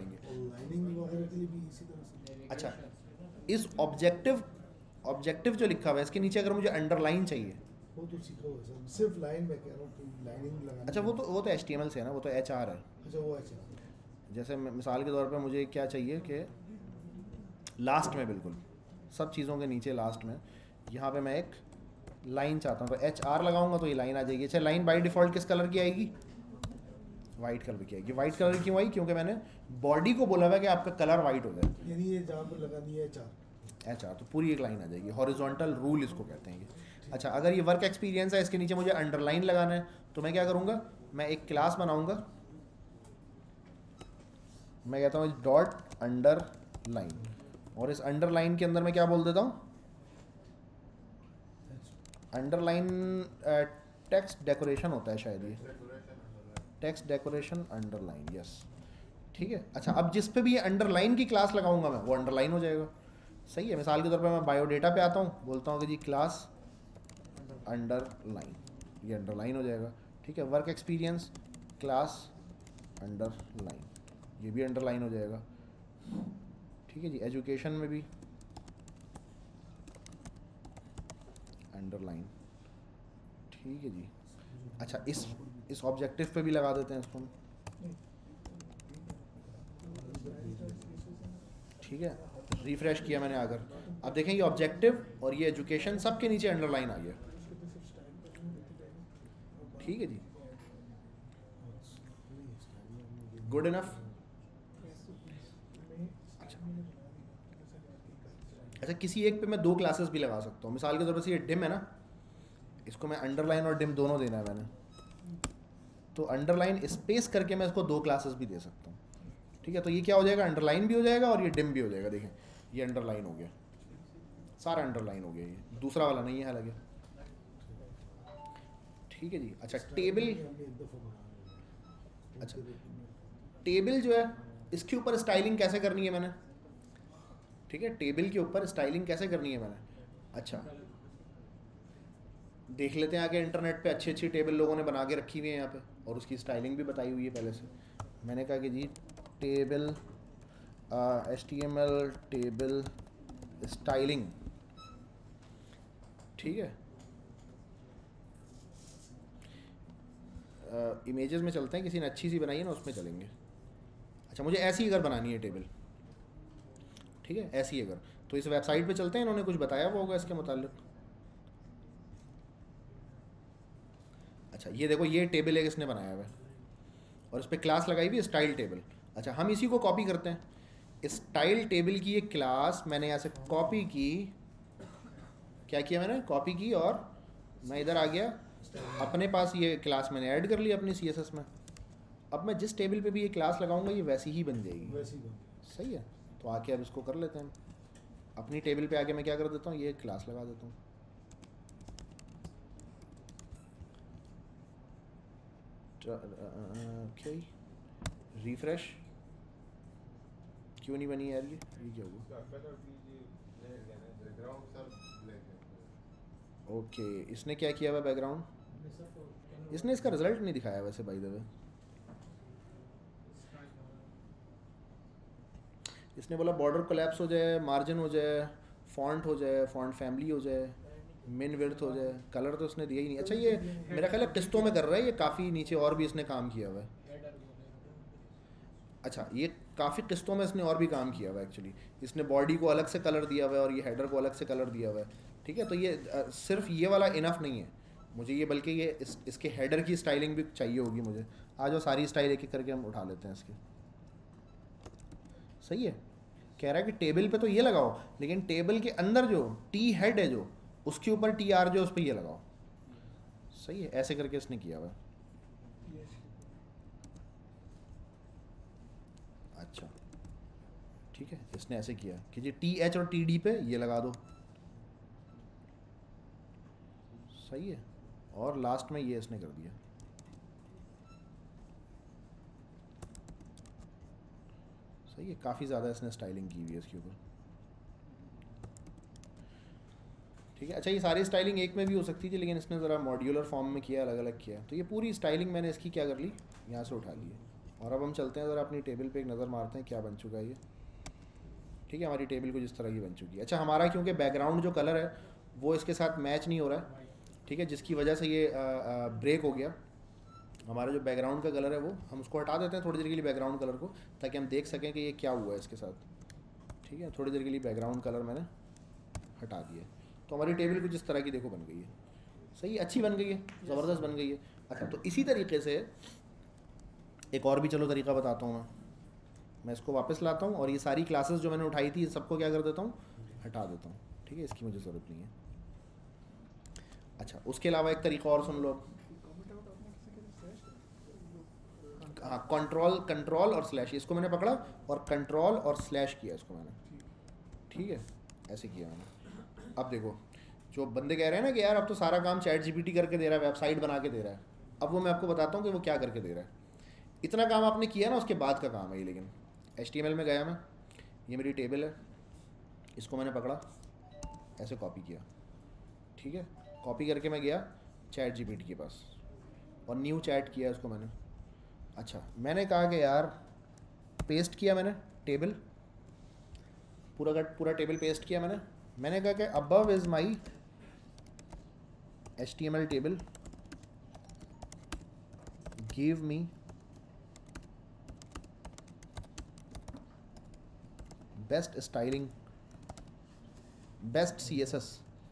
करेंगे। अच्छा, इस ऑब्जेक्टिव जो लिखा हुआ है इसके नीचे अगर मुझे अंडरलाइन चाहिए, वो तो सीखा हुआ है, सिर्फ लाइन में कह रहा हूँ कि लाइनिंग लगानी। अच्छा, वो तो HTML से है ना, वो तो HR है। अच्छा, वो अच्छा, जैसे मिसाल के तौर पे मुझे क्या चाहिए कि लास्ट में, बिल्कुल सब चीज़ों के नीचे लास्ट में यहाँ पे मैं एक लाइन चाहता हूँ, तो HR लगाऊंगा तो ये लाइन आ जाएगी। अच्छा, लाइन बाय डिफ़ॉल्ट किस कलर की आएगी, वाइट कलर किया। ये वाइट कलर क्यों आई? क्योंकि मैंने बॉडी को बोला हुआ है कि आपका कलर वाइट हो जाए, यानी ये जहाँ पर लगा दिया है 4। अच्छा, तो पूरी एक लाइन आ जाएगी। हॉरिजॉन्टल रूल इसको कहते हैं ये। अच्छा, अगर ये वर्क एक्सपीरियंस है, इसके नीचे मुझे अंडरलाइन लगाना है, तो मैं क्या करूँगा, मैं एक क्लास बनाऊँगा, मैं कहता हूँ डॉट अंडरलाइन, और इस अंडरलाइन के अंदर मैं क्या बोल देता हूँ, अंडरलाइन टेक्स्ट डेकोरेशन होता है शायद, ये टेक्स्ट डेकोरेशन अंडरलाइन, यस, ठीक है। अच्छा, अब जिस पे भी ये अंडरलाइन की क्लास लगाऊंगा मैं, वो अंडरलाइन हो जाएगा। सही है। मिसाल के तौर पे मैं बायोडेटा पे आता हूँ, बोलता हूँ कि जी क्लास अंडरलाइन, ये अंडरलाइन हो जाएगा। ठीक है। वर्क एक्सपीरियंस क्लास अंडरलाइन, ये भी अंडरलाइन हो जाएगा। ठीक है जी। एजुकेशन में भी अंडरलाइन, ठीक है जी। अच्छा, इस ऑब्जेक्टिव पे भी लगा देते हैं इसको हम, ठीक है। रिफ्रेश किया मैंने आकर, अब देखें ये ऑब्जेक्टिव और ये एजुकेशन सब के नीचे अंडरलाइन आ गया। ठीक है जी, गुड इनफ। अच्छा, किसी एक पे मैं 2 क्लासेस भी लगा सकता हूँ। मिसाल के तौर पर से ये डिम है ना, इसको मैं अंडरलाइन और डिम दोनों देना है मैंने, तो अंडरलाइन स्पेस करके मैं इसको 2 क्लासेस भी दे सकता हूँ। ठीक है। तो ये क्या हो जाएगा, अंडरलाइन भी हो जाएगा और ये डिम भी हो जाएगा। देखें ये अंडरलाइन हो गया, सारा अंडरलाइन हो गया, ये दूसरा वाला नहीं है हालांकि। ठीक है जी। अच्छा, टेबल, अच्छा टेबल जो है इसके ऊपर स्टाइलिंग कैसे करनी है मैंने, ठीक है, टेबल के ऊपर स्टाइलिंग कैसे करनी है मैंने। अच्छा, देख लेते हैं आगे इंटरनेट पे अच्छी अच्छी टेबल लोगों ने बना के रखी हुई है यहाँ पे, और उसकी स्टाइलिंग भी बताई हुई है पहले से। मैंने कहा कि जी टेबल HTML टेबल स्टाइलिंग, ठीक है। इमेजेस में चलते हैं, किसी ने अच्छी सी बनाई है ना उसमें चलेंगे। अच्छा, मुझे ऐसी अगर बनानी है टेबल, ठीक है, ऐसी अगर, तो इस वेबसाइट पे चलते हैं, इन्होंने कुछ बताया हुआ होगा इसके मुतालिक। अच्छा, ये देखो ये टेबल एक इसने बनाया हुआ है और इस पर क्लास लगाई हुई है स्टाइल टेबल। अच्छा, हम इसी को कॉपी करते हैं। स्टाइल टेबल की एक क्लास मैंने यहाँ से कॉपी की, क्या किया मैंने, कॉपी की, और मैं इधर आ गया, अपने पास ये क्लास मैंने ऐड कर ली अपनी CSS में। अब मैं जिस टेबल पे भी ये क्लास लगाऊंगा ये वैसी ही बन जाएगी, वैसी सही है। तो आके अब इसको कर लेते हैं, अपनी टेबल पे आके मैं क्या कर देता हूँ, ये क्लास लगा देता हूँ। ओके, रिफ्रेश, क्यों नहीं बनी यार ये क्या हुआ। ओके, इसने क्या किया हुआ बैकग्राउंड, इसने इसका रिजल्ट नहीं दिखाया वैसे बाय द वे। इसने बोला बॉर्डर कोलैप्स हो जाए, मार्जिन हो जाए, फॉन्ट हो जाए, फॉन्ट फैमिली हो जाए, मिन विड्थ हो जाए, कलर तो उसने दिया ही नहीं। अच्छा, ये मेरा ख्याल है किस्तों में कर रहा है, ये काफ़ी नीचे और भी इसने काम किया हुआ है। अच्छा, ये काफ़ी किस्तों में इसने और भी काम किया हुआ है एक्चुअली। इसने बॉडी को अलग से कलर दिया हुआ है और ये हेडर को अलग से कलर दिया हुआ है। ठीक है, तो ये सिर्फ ये वाला इनफ नहीं है मुझे, ये बल्कि ये इसके हेडर की स्टाइलिंग भी चाहिए होगी मुझे। आज वो सारी स्टाइल एक एक करके हम उठा लेते हैं इसकी। सही है। कह रहा है कि टेबल पे तो ये लगाओ, लेकिन टेबल के अंदर जो टी हेड है जो, उसके ऊपर TR जो, उस पर ये लगाओ। सही है, ऐसे करके इसने किया हुआ। अच्छा, ठीक है, इसने ऐसे किया कि जी TH और TD पे ये लगा दो। सही है। और लास्ट में ये इसने कर दिया। सही है, काफ़ी ज़्यादा इसने स्टाइलिंग की हुई है इसके ऊपर। ठीक है। अच्छा, ये सारी स्टाइलिंग एक में भी हो सकती थी, लेकिन इसने ज़रा मॉड्यूलर फॉर्म में किया, अलग अलग किया। तो ये पूरी स्टाइलिंग मैंने इसकी क्या कर ली, यहाँ से उठा ली है। और अब हम चलते हैं ज़रा अपनी टेबल पे एक नज़र मारते हैं क्या बन चुका है ये। ठीक है, हमारी टेबल को जिस तरह की बन चुकी है। अच्छा, हमारा क्योंकि बैकग्राउंड जो कलर है वो इसके साथ मैच नहीं हो रहा है, ठीक है, जिसकी वजह से ये ब्रेक हो गया। हमारा जो बैकग्राउंड का कलर है वो हम उसको हटा देते हैं थोड़ी देर के लिए, बैकग्राउंड कलर को, ताकि हम देख सकें कि ये क्या हुआ है इसके साथ। ठीक है, थोड़ी देर के लिए बैकग्राउंड कलर मैंने हटा दिया, तो हमारी टेबल कुछ इस तरह की देखो बन गई है। सही, अच्छी बन गई है, ज़बरदस्त बन गई है। अच्छा, तो इसी तरीके से एक और भी चलो तरीका बताता हूँ मैं इसको वापस लाता हूँ और ये सारी क्लासेस जो मैंने उठाई थी सबको क्या कर देता हूँ, हटा देता हूँ। ठीक है, इसकी मुझे ज़रूरत नहीं है। अच्छा, उसके अलावा एक तरीका और सुन लो। हाँ, कंट्रोल और स्लैश, इसको मैंने पकड़ा और कंट्रोल और स्लैश किया इसको मैंने। ठीक है, ऐसे किया मैंने। अब देखो, जो बंदे कह रहे हैं ना कि यार अब तो सारा काम चैट जीपीटी करके दे रहा है, वेबसाइट बना के दे रहा है, अब वो मैं आपको बताता हूँ कि वो क्या करके दे रहा है। इतना काम आपने किया ना, उसके बाद का काम है ये। लेकिन HTML में गया मैं, ये मेरी टेबल है, इसको मैंने पकड़ा, ऐसे कॉपी किया। ठीक है, कॉपी करके मैं गया चैट जीपीटी के पास और न्यू चैट किया उसको मैंने। अच्छा, मैंने कहा कि यार, पेस्ट किया मैंने टेबल, पूरा का पूरा टेबल पेस्ट किया मैंने कहा कि above is my HTML table, give me best styling, best CSS।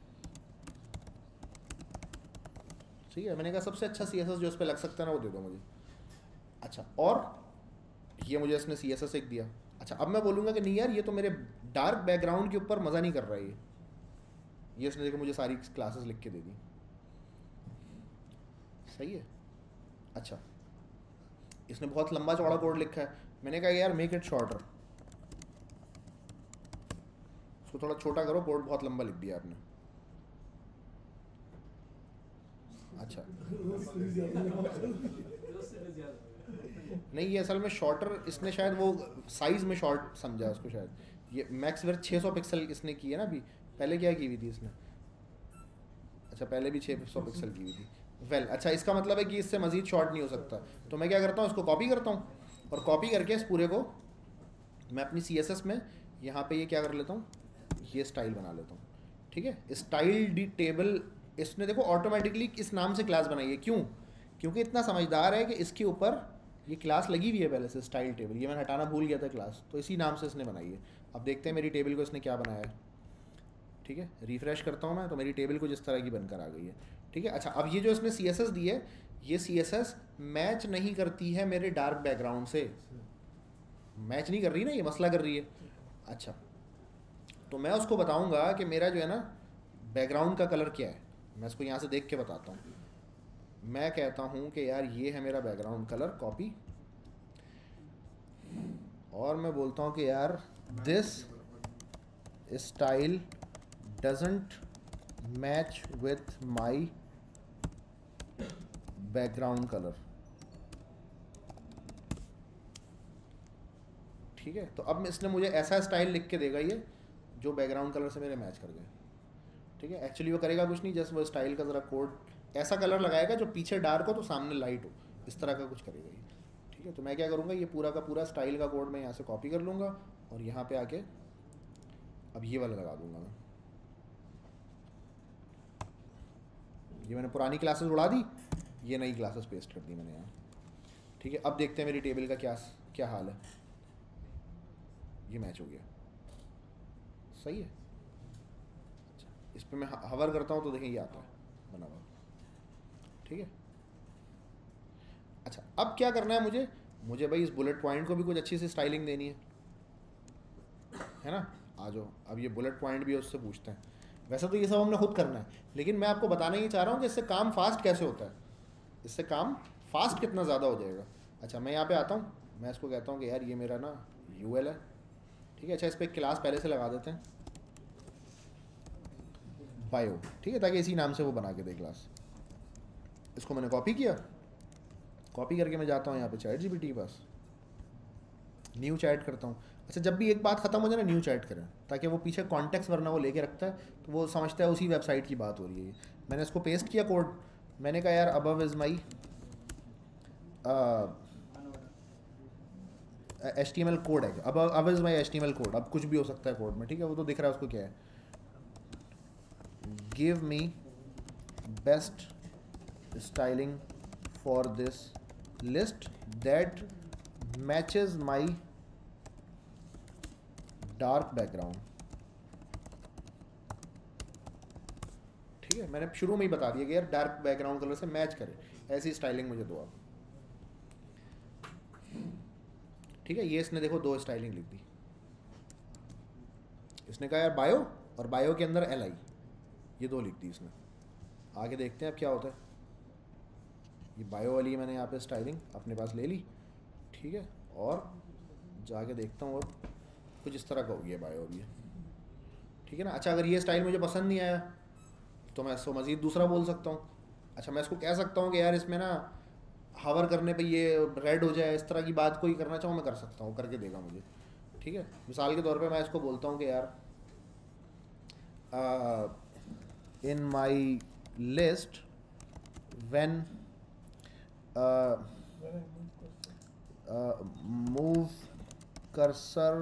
ठीक है, मैंने कहा सबसे अच्छा CSS जो इस पर लग सकता है ना वो दे दो मुझे। अच्छा, और ये मुझे इसने CSS एक दिया। अच्छा, अब मैं बोलूँगा कि नहीं यार, ये तो मेरे डार्क बैकग्राउंड के ऊपर मज़ा नहीं कर रहा है ये इसने देखो मुझे सारी क्लासेस लिख के दे दी। सही है। अच्छा, इसने बहुत लंबा चौड़ा कोड लिखा है, मैंने कहा यार मेक इट शॉर्टर, इसको थोड़ा छोटा करो, कोड बहुत लंबा लिख दिया आपने। अच्छा, नहीं ये असल में शॉर्टर, इसने शायद वो साइज में शॉर्ट समझा उसको शायद। ये मैक्स वर्थ 600 पिक्सल इसने की है ना अभी, पहले क्या की हुई थी इसने? अच्छा, पहले भी 600 पिक्सल की हुई थी। वेल, अच्छा, इसका मतलब है कि इससे मज़ीद शॉर्ट नहीं हो सकता। तो मैं क्या करता हूँ, इसको कॉपी करता हूँ और कॉपी करके इस पूरे को मैं अपनी CSS में यहाँ पे ये क्या कर लेता हूँ, ये स्टाइल बना लेता हूँ। ठीक है, स्टाइल डी टेबल, इसने देखो ऑटोमेटिकली इस नाम से क्लास बनाई है। क्यों? क्योंकि इतना समझदार है कि इसके ऊपर ये क्लास लगी हुई है पहले से, स्टाइल टेबल। ये मैंने हटाना भूल गया था क्लास, तो इसी नाम से इसने बनाई है। अब देखते हैं मेरी टेबल को इसने क्या बनाया है। ठीक है, रिफ़्रेश करता हूँ मैं, तो मेरी टेबल कुछ इस तरह की बनकर आ गई है। ठीक है, अच्छा, अब ये जो इसने CSS दी है, ये CSS मैच नहीं करती है मेरे डार्क बैकग्राउंड से, मैच नहीं कर रही ना, ये मसला कर रही है। अच्छा, तो मैं उसको बताऊंगा कि मेरा जो है ना बैकग्राउंड का कलर क्या है। मैं इसको यहाँ से देख के बताता हूँ। मैं कहता हूँ कि यार ये है मेरा बैकग्राउंड कलर, कॉपी, और मैं बोलता हूँ कि यार this style doesn't match with my background colour. ठीक है, तो अब इसने मुझे ऐसा स्टाइल लिख के देगा ये जो बैकग्राउंड कलर से मेरे मैच कर गए। ठीक है, एक्चुअली वो करेगा कुछ नहीं, जस्ट वो स्टाइल का ज़रा कोड ऐसा कलर लगाएगा जो पीछे डार्क हो तो सामने लाइट हो, इस तरह का कुछ करेगा ये। ठीक है, तो मैं क्या करूँगा, ये पूरा का पूरा स्टाइल का कोड मैं यहाँ से कॉपी कर लूँगा और यहाँ पे आके अब ये वाला लगा दूँगा मैं। ये मैंने पुरानी क्लासेस उड़ा दी, ये नई क्लासेस पेस्ट कर दी मैंने यहाँ। ठीक है, अब देखते हैं मेरी टेबल का क्या हाल है। ये मैच हो गया, सही है। अच्छा, इस पर मैं हवर करता हूँ तो देखें ये आता है बना हुआ। ठीक है, अच्छा, अब क्या करना है मुझे भाई इस बुलेट पॉइंट को भी कुछ अच्छी सी स्टाइलिंग देनी है ना। आ जाओ, अब ये बुलेट पॉइंट भी उससे पूछते हैं। वैसे तो ये सब हमने खुद करना है, लेकिन मैं आपको बताना ही चाह रहा हूँ कि इससे काम फास्ट कैसे होता है, इससे काम फास्ट कितना ज़्यादा हो जाएगा। अच्छा, मैं यहाँ पे आता हूँ, मैं इसको कहता हूँ कि यार ये मेरा ना UL है। ठीक है, अच्छा, इस पर क्लास पहले से लगा देते हैं, बायो। ठीक है, ताकि इसी नाम से वो बना के दे क्लास। इसको मैंने कॉपी किया, कॉपी करके मैं जाता हूँ यहाँ पे चैट जीपीटी के पास, न्यू चैट करता हूँ। अच्छा, जब भी एक बात ख़त्म हो जाए ना, न्यू चैट करें, ताकि वो पीछे कॉन्टेक्स्ट वरना वो लेके रखता है, तो वो समझता है उसी वेबसाइट की बात हो रही है। मैंने इसको पेस्ट किया कोड, मैंने कहा यार above is my HTML code है, अब इज़ माई HTML कोड। अब कुछ भी हो सकता है कोड में, ठीक है, वो तो दिख रहा है उसको क्या है। Give me best styling for this list that matches my dark background. ठीक है, मैंने शुरू में ही बता दिया कि यार डार्क बैकग्राउंड कलर से मैच करे, ऐसी स्टाइलिंग मुझे दो आप। ठीक है, ये इसने देखो 2 स्टाइलिंग लिख दी। इसने कहा यार बायो, और बायो के अंदर LI, ये 2 लिख दी इसने। आगे देखते हैं अब क्या होता है। ये बायो वाली मैंने यहाँ पे स्टाइलिंग अपने पास ले ली, ठीक है, और जाके देखता हूँ अब कुछ इस तरह का हो गया बायो अभी, ठीक है ना। अच्छा, अगर ये स्टाइल मुझे पसंद नहीं आया तो मैं इसको मज़ीद दूसरा बोल सकता हूँ। अच्छा, मैं इसको कह सकता हूँ कि यार इसमें ना हावर करने पे ये रेड हो जाए, इस तरह की बात कोई करना चाहूँ मैं कर सकता हूँ, करके देगा मुझे, ठीक है। मिसाल के तौर पे मैं इसको बोलता हूँ कि यार in my list when move cursor.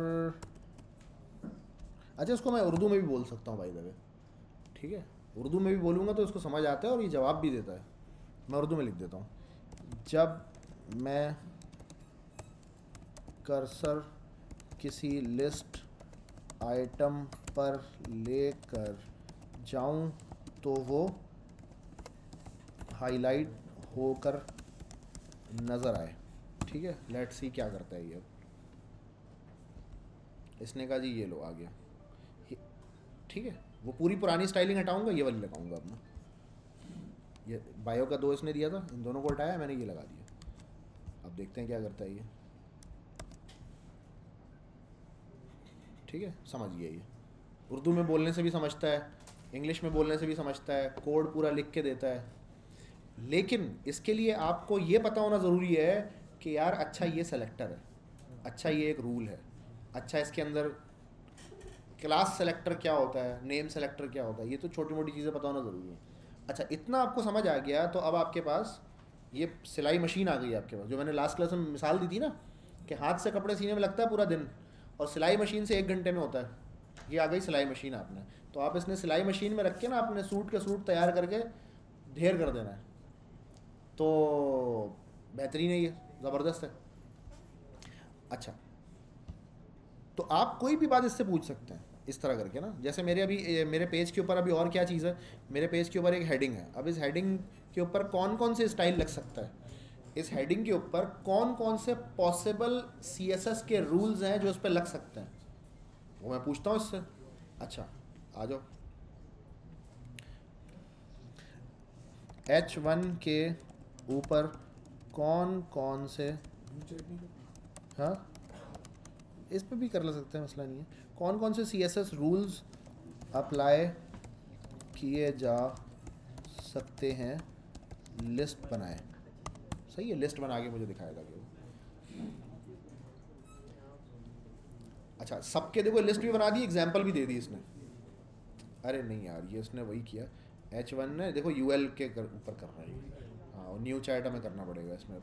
अच्छा, इसको मैं उर्दू में भी बोल सकता हूँ भाई द वे, ठीक है। उर्दू में भी बोलूँगा तो इसको समझ आता है और ये जवाब भी देता है। मैं उर्दू में लिख देता हूँ, जब मैं कर्सर किसी लिस्ट आइटम पर लेकर जाऊँ तो वो हाईलाइट होकर नज़र आए, ठीक है। लेट्स सी क्या करता है ये। इसने कहा जी ये लो आ गया, ठीक है। वो पूरी पुरानी स्टाइलिंग हटाऊंगा, ये वाली लगाऊंगा अपना। ये बायो का 2 इसने दिया था, इन दोनों को हटाया, मैंने ये लगा दिया। अब देखते हैं क्या करता है ये, ठीक है। समझ गया ये, उर्दू में बोलने से भी समझता है, इंग्लिश में बोलने से भी समझता है, कोड पूरा लिख के देता है। लेकिन इसके लिए आपको ये पता होना ज़रूरी है कि यार अच्छा ये सेलेक्टर है, अच्छा ये एक रूल है, अच्छा इसके अंदर क्लास सेलेक्टर क्या होता है, नेम सेलेक्टर क्या होता है, ये तो छोटी मोटी चीज़ें पता होना ज़रूरी है। अच्छा, इतना आपको समझ आ गया तो अब आपके पास ये सिलाई मशीन आ गई है आपके पास, जो मैंने लास्ट क्लास में मिसाल दी थी ना कि हाथ से कपड़े सीने में लगता है पूरा दिन और सिलाई मशीन से 1 घंटे में होता है। ये आ गई सिलाई मशीन आपने, तो आप इसने सिलाई मशीन में रख के ना अपने सूट के सूट तैयार करके ढेर कर देना है, तो बेहतरीन है, ये ज़बरदस्त है। अच्छा, तो आप कोई भी बात इससे पूछ सकते हैं इस तरह करके ना। जैसे मेरे पेज के ऊपर अभी और क्या चीज़ है, मेरे पेज के ऊपर एक हेडिंग है। अब इस हेडिंग के ऊपर कौन कौन से स्टाइल लग सकता है, इस हेडिंग के ऊपर कौन कौन से पॉसिबल CSS के रूल्स हैं जो उस पर लग सकते हैं, वो मैं पूछता हूँ इससे। अच्छा, आ जाओ। H1 के ऊपर कौन कौन से, हाँ इस पे भी कर ले सकते हैं, मसला नहीं है। कौन कौन से CSS रूल्स अप्लाई किए जा सकते हैं, लिस्ट बनाए। सही है, लिस्ट बना के मुझे दिखाएगा कि वो। अच्छा, सबके देखो लिस्ट भी बना दी, एग्जाम्पल भी दे दी इसने। अरे नहीं यार, ये इसने वही किया, H1 ने देखो UL के ऊपर कर रहा है। हाँ, और न्यू चैट हमें करना पड़ेगा इसमें।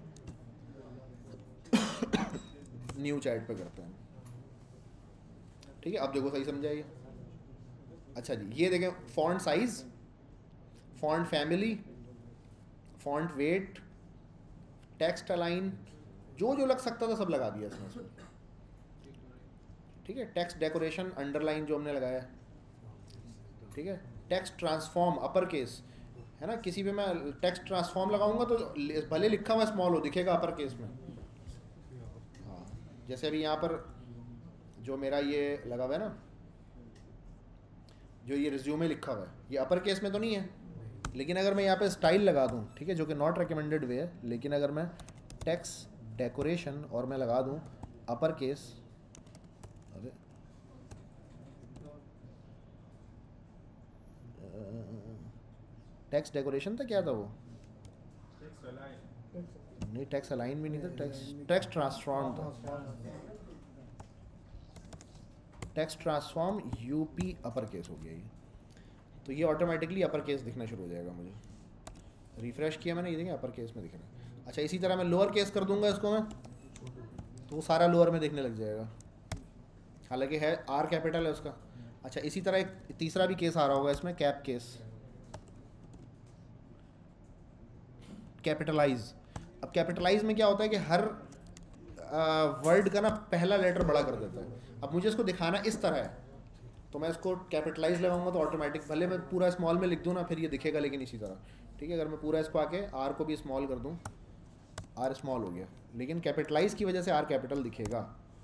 न्यू चैट पे करते हैं, ठीक है। अब देखो सही समझाइए। अच्छा जी, ये देखें, font size, font family, font weight, text align, जो जो लग सकता था सब लगा दिया इसमें, ठीक है। टेक्स्ट डेकोरेशन, अंडरलाइन जो हमने लगाया है, ठीक है। टेक्स्ट ट्रांसफॉर्म, अपर केस है ना, किसी पे मैं टेक्स्ट ट्रांसफॉर्म लगाऊंगा तो भले लिखा हुआ स्मॉल हो दिखेगा अपर केस में। हाँ, जैसे अभी यहाँ पर जो मेरा ये लगा हुआ है ना, जो ये रिज्यूमे लिखा हुआ है, ये अपर केस में तो नहीं है, लेकिन अगर मैं यहाँ पे स्टाइल लगा दूँ, ठीक है, जो कि नॉट रिकमेंडेड वे है, लेकिन अगर मैं टेक्स्ट डेकोरेशन और मैं लगा दूँ अपर केस, अरे टेक्स्ट डेकोरेशन था, क्या था वो, नहीं टेक्स्ट अलाइन भी नहीं था, टेक्स्ट ट्रांसफॉर्म था, text transform UP upper case हो गया ये, तो ये ऑटोमेटिकली अपर केस दिखना शुरू हो जाएगा। मुझे रिफ्रेश किया मैंने, ये देखें अपर केस में दिख रहा है। अच्छा, इसी तरह मैं लोअर केस कर दूंगा इसको मैं, तो वो सारा लोअर में दिखने लग जाएगा, हालांकि है R कैपिटल है उसका। अच्छा, इसी तरह एक तीसरा भी केस आ रहा होगा इसमें, कैप केस, कैपिटलाइज। अब कैपिटलाइज में क्या होता है कि हर वर्ड का ना पहला लेटर बड़ा कर देता है। अब मुझे इसको दिखाना इस तरह है, तो मैं इसको कैपिटलाइज लगाऊंगा तो ऑटोमेटिक, भले मैं पूरा स्मॉल में लिख दूँ ना फिर ये दिखेगा, लेकिन इसी तरह, ठीक है। अगर मैं पूरा इसको आके R को भी स्मॉल कर दूँ, आर स्मॉल हो गया, लेकिन कैपिटलाइज की वजह से आर कैपिटल दिखेगा।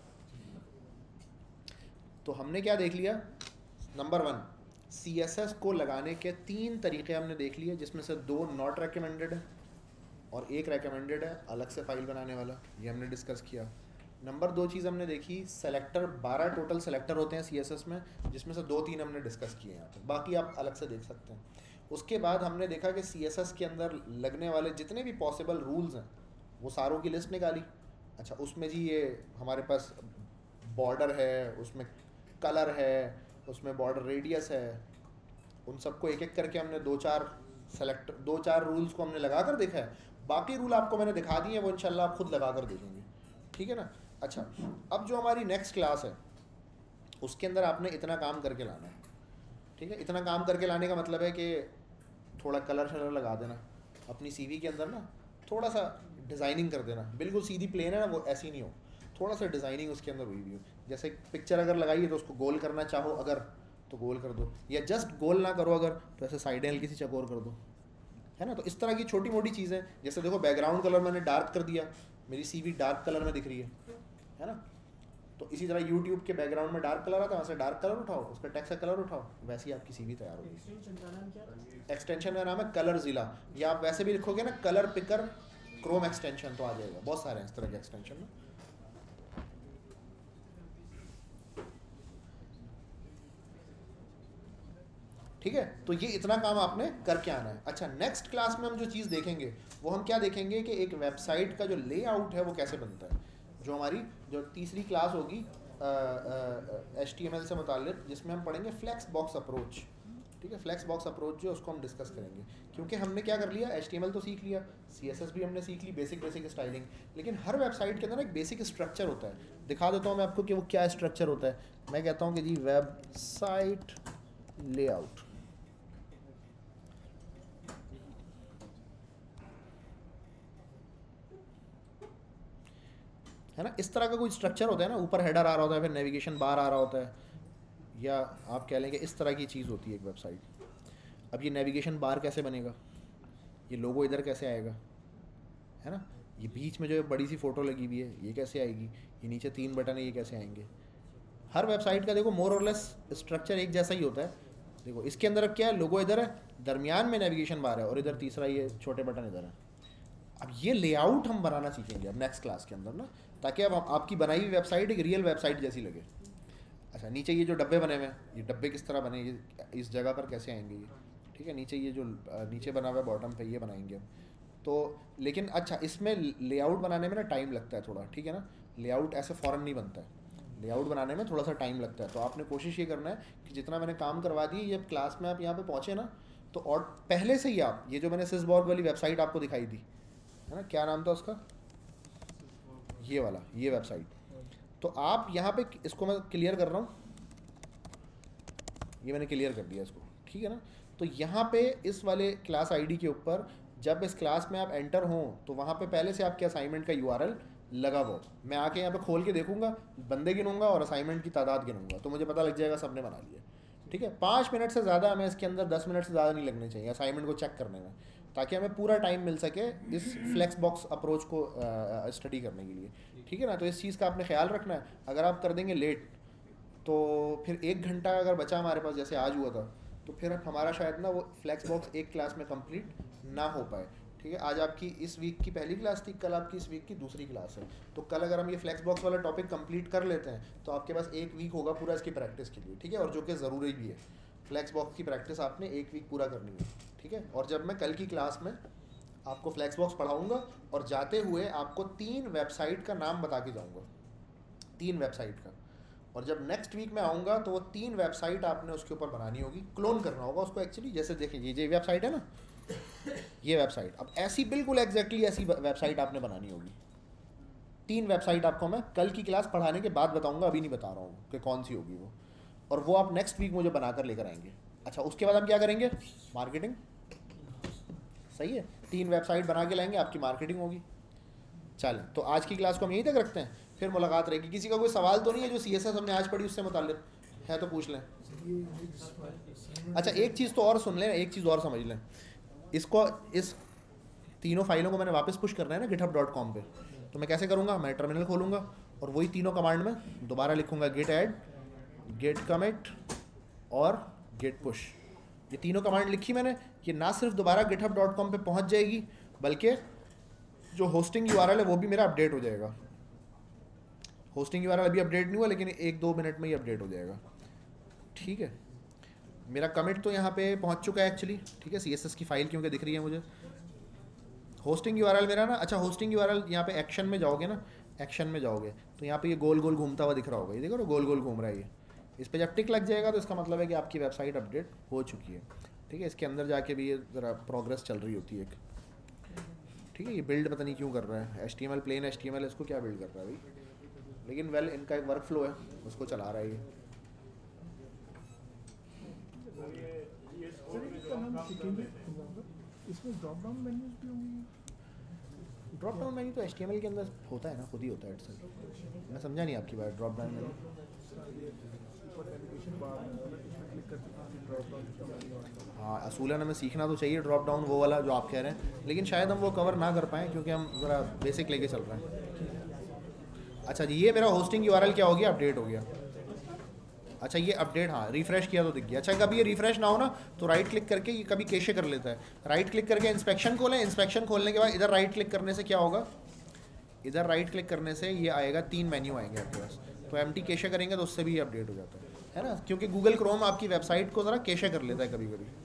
तो हमने क्या देख लिया, नंबर 1 CSS को लगाने के 3 तरीके हमने देख लिए, जिसमें से 2 नॉट रेकमेंडेड है और 1 रेकमेंडेड है अलग से फाइल बनाने वाला, ये हमने डिस्कस किया। नंबर 2 चीज़ हमने देखी, सेलेक्टर 12 टोटल सेलेक्टर होते हैं CSS में, जिसमें से 2-3 हमने डिस्कस किए यहाँ पे, बाकी आप अलग से देख सकते हैं। उसके बाद हमने देखा कि CSS के अंदर लगने वाले जितने भी पॉसिबल रूल्स हैं वो सारों की लिस्ट निकाली। अच्छा, उसमें जी ये हमारे पास बॉर्डर है, उसमें कलर है, उसमें बॉर्डर रेडियस है, उन सबको एक एक करके हमने 2-4 रूल्स को हमने लगा कर देखा है। बाकी रूल आपको मैंने दिखा दिए हैं, वो इंशाल्लाह आप खुद लगा कर देखेंगे, ठीक है ना। अच्छा, अब जो हमारी नेक्स्ट क्लास है उसके अंदर आपने इतना काम करके लाना है, ठीक है। इतना काम करके लाने का मतलब है कि थोड़ा कलर शलर लगा देना अपनी CV के अंदर ना, थोड़ा सा डिज़ाइनिंग कर देना, बिल्कुल सीधी प्लेन है ना वो ऐसी नहीं हो, थोड़ा सा डिज़ाइनिंग उसके अंदर हुई भी हो। जैसे पिक्चर अगर लगाई है तो उसको गोल करना चाहो अगर तो गोल कर दो, या जस्ट गोल ना करो अगर तो ऐसे साइडें हल्की सी चकोर कर दो, है ना। तो इस तरह की छोटी मोटी चीज़ें, जैसे देखो बैकग्राउंड कलर मैंने डार्क कर दिया, मेरी CV डार्क कलर में दिख रही है ना। तो इसी तरह YouTube के बैकग्राउंड में डार्क कलर आता है, वहाँ से डार्क कलर उठाओ, उसका टेक्स्ट का कलर उठाओ, वैसे ही आपकी CV तैयार होगी। एक्सटेंशन का नाम है कलर ज़िला, या आप वैसे भी लिखोगे ना कलर पिकर क्रोम एक्सटेंशन तो आ जाएगा, बहुत सारे हैं इस तरह के एक्सटेंशन ना। ठीक है, तो ये इतना काम आपने करके आना है। अच्छा, नेक्स्ट क्लास में हम जो चीज़ देखेंगे वो हम क्या देखेंगे कि एक वेबसाइट का जो लेआउट है वो कैसे बनता है। जो हमारी जो तीसरी क्लास होगी HTML से मुताल्लिक़, जिसमें हम पढ़ेंगे फ्लेक्स बॉक्स अप्रोच, ठीक है। फ्लेक्स बॉक्स अप्रोच जो है उसको हम डिस्कस करेंगे, क्योंकि हमने क्या कर लिया, HTML तो सीख लिया, CSS भी हमने सीख ली, बेसिक स्टाइलिंग, लेकिन हर वेबसाइट के अंदर एक बेसिक स्ट्रक्चर होता है। दिखा देता हूँ मैं आपको कि वो क्या स्ट्रक्चर होता है। मैं कहता हूँ कि जी वेबसाइट लेआउट, है ना, इस तरह का कोई स्ट्रक्चर होता है ना, ऊपर हेडर आ रहा होता है, फिर नेविगेशन बार आ रहा होता है, या आप कह लेंगे इस तरह की चीज़ होती है एक वेबसाइट। अब ये नेविगेशन बार कैसे बनेगा, ये लोगो इधर कैसे आएगा, है ना, ये बीच में जो बड़ी सी फ़ोटो लगी हुई है ये कैसे आएगी, ये नीचे 3 बटन है ये कैसे आएंगे। हर वेबसाइट का देखो मोर और लेस स्ट्रक्चर एक जैसा ही होता है। देखो इसके अंदर अब क्या है, लोगो इधर है, दरमियान में नेविगेशन बार है, और इधर तीसरा ये छोटे बटन इधर है। अब ये लेआउट हम बनाना सीखेंगे अब नेक्स्ट क्लास के अंदर ना, ताकि अब आपकी बनाई हुई वेबसाइट एक रियल वेबसाइट जैसी लगे। अच्छा, नीचे ये जो डब्बे बने हुए हैं, ये डब्बे किस तरह बने, ये इस जगह पर कैसे आएंगे ये, ठीक है। नीचे ये जो नीचे बना हुआ है बॉटम पे, ये बनाएंगे हम तो। लेकिन अच्छा, इसमें लेआउट बनाने में ना टाइम लगता है थोड़ा, ठीक है ना। लेआउट ऐसे फ़ौरन नहीं बनता है, लेआउट बनाने में थोड़ा सा टाइम लगता है। तो आपने कोशिश ये करना है कि जितना मैंने काम करवा दी, ये क्लास में आप यहाँ पे पहुँचे ना, तो और पहले से ही आप ये जो मैंने सिसबॉर्ग वाली वेबसाइट आपको दिखाई दी है ना, क्या नाम था उसका, ये वाला, ये वेबसाइट, तो आप यहाँ पे इसको मैं क्लियर कर रहा हूँ, ये मैंने क्लियर कर दिया इसको, ठीक है ना। तो यहाँ पे इस वाले क्लास आईडी के ऊपर जब इस क्लास में आप एंटर हों तो वहाँ पे पहले से आपके असाइनमेंट का URL लगा हुआ, मैं आके यहाँ पे खोल के देखूंगा, बंदे गिनूंगा और असाइनमेंट की तादाद गिनूंगा, तो मुझे पता लग जाएगा सबने बना लिया, ठीक है। 5 मिनट से ज़्यादा हमें इसके अंदर, 10 मिनट से ज़्यादा नहीं लगने चाहिए असाइनमेंट को चेक करने में, ताकि हमें पूरा टाइम मिल सके इस फ्लेक्स बॉक्स अप्रोच को स्टडी करने के लिए, ठीक है ना। तो इस चीज़ का आपने ख्याल रखना है। अगर आप कर देंगे लेट तो फिर 1 घंटा अगर बचा हमारे पास, जैसे आज हुआ था, तो फिर हमारा शायद ना वो फ्लेक्स बॉक्स एक क्लास में कंप्लीट ना हो पाए, ठीक है। आज आपकी इस वीक की पहली क्लास थी, कल आपकी इस वीक की दूसरी क्लास है, तो कल अगर हम ये फ्लेक्स बॉक्स वाला टॉपिक कंप्लीट कर लेते हैं तो आपके पास 1 वीक होगा पूरा इसकी प्रैक्टिस के लिए, ठीक है। और जो कि ज़रूरी भी है, फ्लेक्स बॉक्स की प्रैक्टिस आपने 1 वीक पूरा करनी है, ठीक है। और जब मैं कल की क्लास में आपको फ्लेक्स बॉक्स पढ़ाऊँगा और जाते हुए आपको 3 वेबसाइट का नाम बता के जाऊँगा, 3 वेबसाइट का, और जब नेक्स्ट वीक में आऊँगा तो वो 3 वेबसाइट आपने उसके ऊपर बनानी होगी, क्लोन करना होगा उसको एक्चुअली। जैसे देखिए ये वेबसाइट है ना, ये वेबसाइट, अब ऐसी बिल्कुल एग्जैक्टली ऐसी वेबसाइट आपने बनानी होगी। 3 वेबसाइट आपको मैं कल की क्लास पढ़ाने के बाद बताऊंगा, अभी नहीं बता रहा हूँ कि कौन सी होगी वो, और वो आप नेक्स्ट वीक मुझे बनाकर लेकर आएंगे। अच्छा, उसके बाद हम क्या करेंगे, मार्केटिंग, सही है, 3 वेबसाइट बना के लाएंगे, आपकी मार्केटिंग होगी। चलें, तो आज की क्लास को हम यहीं तक रखते हैं, फिर मुलाकात रहेगी। किसी का कोई सवाल तो नहीं है जो CSS हमने आज पढ़ी उससे मुताल्लिक़ है तो पूछ लें। अच्छा, एक चीज़ तो और सुन लें, एक चीज़ और समझ लें, इसको तीनों फाइलों को मैंने वापस पुश करना है ना github.com पे, तो मैं कैसे करूँगा, मैं टर्मिनल खोलूँगा और वही तीनों कमांड में दोबारा लिखूँगा git add, git commit और git push। ये तीनों कमांड लिखी मैंने, ये ना सिर्फ दोबारा github.com पे पहुँच जाएगी बल्कि जो होस्टिंग URL है वो भी मेरा अपडेट हो जाएगा। होस्टिंग URL अभी अपडेट नहीं हुआ लेकिन 1-2 मिनट में ही अपडेट हो जाएगा। ठीक है, मेरा कमिट तो यहाँ पे पहुँच चुका है एक्चुअली। ठीक है, CSS की फाइल क्योंकि दिख रही है मुझे। होस्टिंग URL मेरा ना, अच्छा होस्टिंग URL यहाँ पे एक्शन में जाओगे ना, एक्शन में जाओगे तो यहाँ पे ये गोल गोल घूमता हुआ दिख रहा होगा, ये देखो ना गोल गोल घूम रहा है ये। इस पर जब टिक लग जाएगा तो इसका मतलब है कि आपकी वेबसाइट अपडेट हो चुकी है। ठीक है, इसके अंदर जाके भी ये ज़रा प्रोग्रेस चल रही होती है एक। ठीक है, ये बिल्ड पता नहीं क्यों कर रहा है, HTML प्लेन HTML इसको क्या बिल्ड कर रहा है भाई, लेकिन वेल इनका एक वर्क फ्लो है उसको चला रहा है ये। इसमें ड्रॉप डाउन मेन्यूज भी होंगे। ड्रॉप डाउन मेन्यू तो HTML के अंदर होता है ना, खुद ही होता है इट्सेल्फ। मैं समझा नहीं आपकी बात, ड्रॉप डाउन मेन्यू। हाँ, असूलन हमें सीखना तो चाहिए ड्रॉप डाउन वो वाला जो आप कह रहे हैं, लेकिन शायद हम वो कवर ना कर पाएँ क्योंकि हम ज़रा बेसिक लेके चल रहे हैं। अच्छा जी, ये मेरा होस्टिंग URL क्या हो गया, अपडेट हो गया। अच्छा ये अपडेट, हाँ रिफ्रेश किया तो दिख गया। अच्छा कभी ये रिफ्रेश ना हो ना तो राइट क्लिक करके ये कभी कैशे कर लेता है। राइट क्लिक करके इंस्पेक्शन खोलें, इंस्पेक्शन खोलने के बाद इधर राइट क्लिक करने से क्या होगा, इधर राइट क्लिक करने से ये आएगा, 3 मेन्यू आएंगे आपके पास। तो empty कैशे करेंगे तो उससे भी ये अपडेट हो जाता है ना, क्योंकि गूगल क्रोम आपकी वेबसाइट को ज़रा कैशे कर लेता है कभी कभी।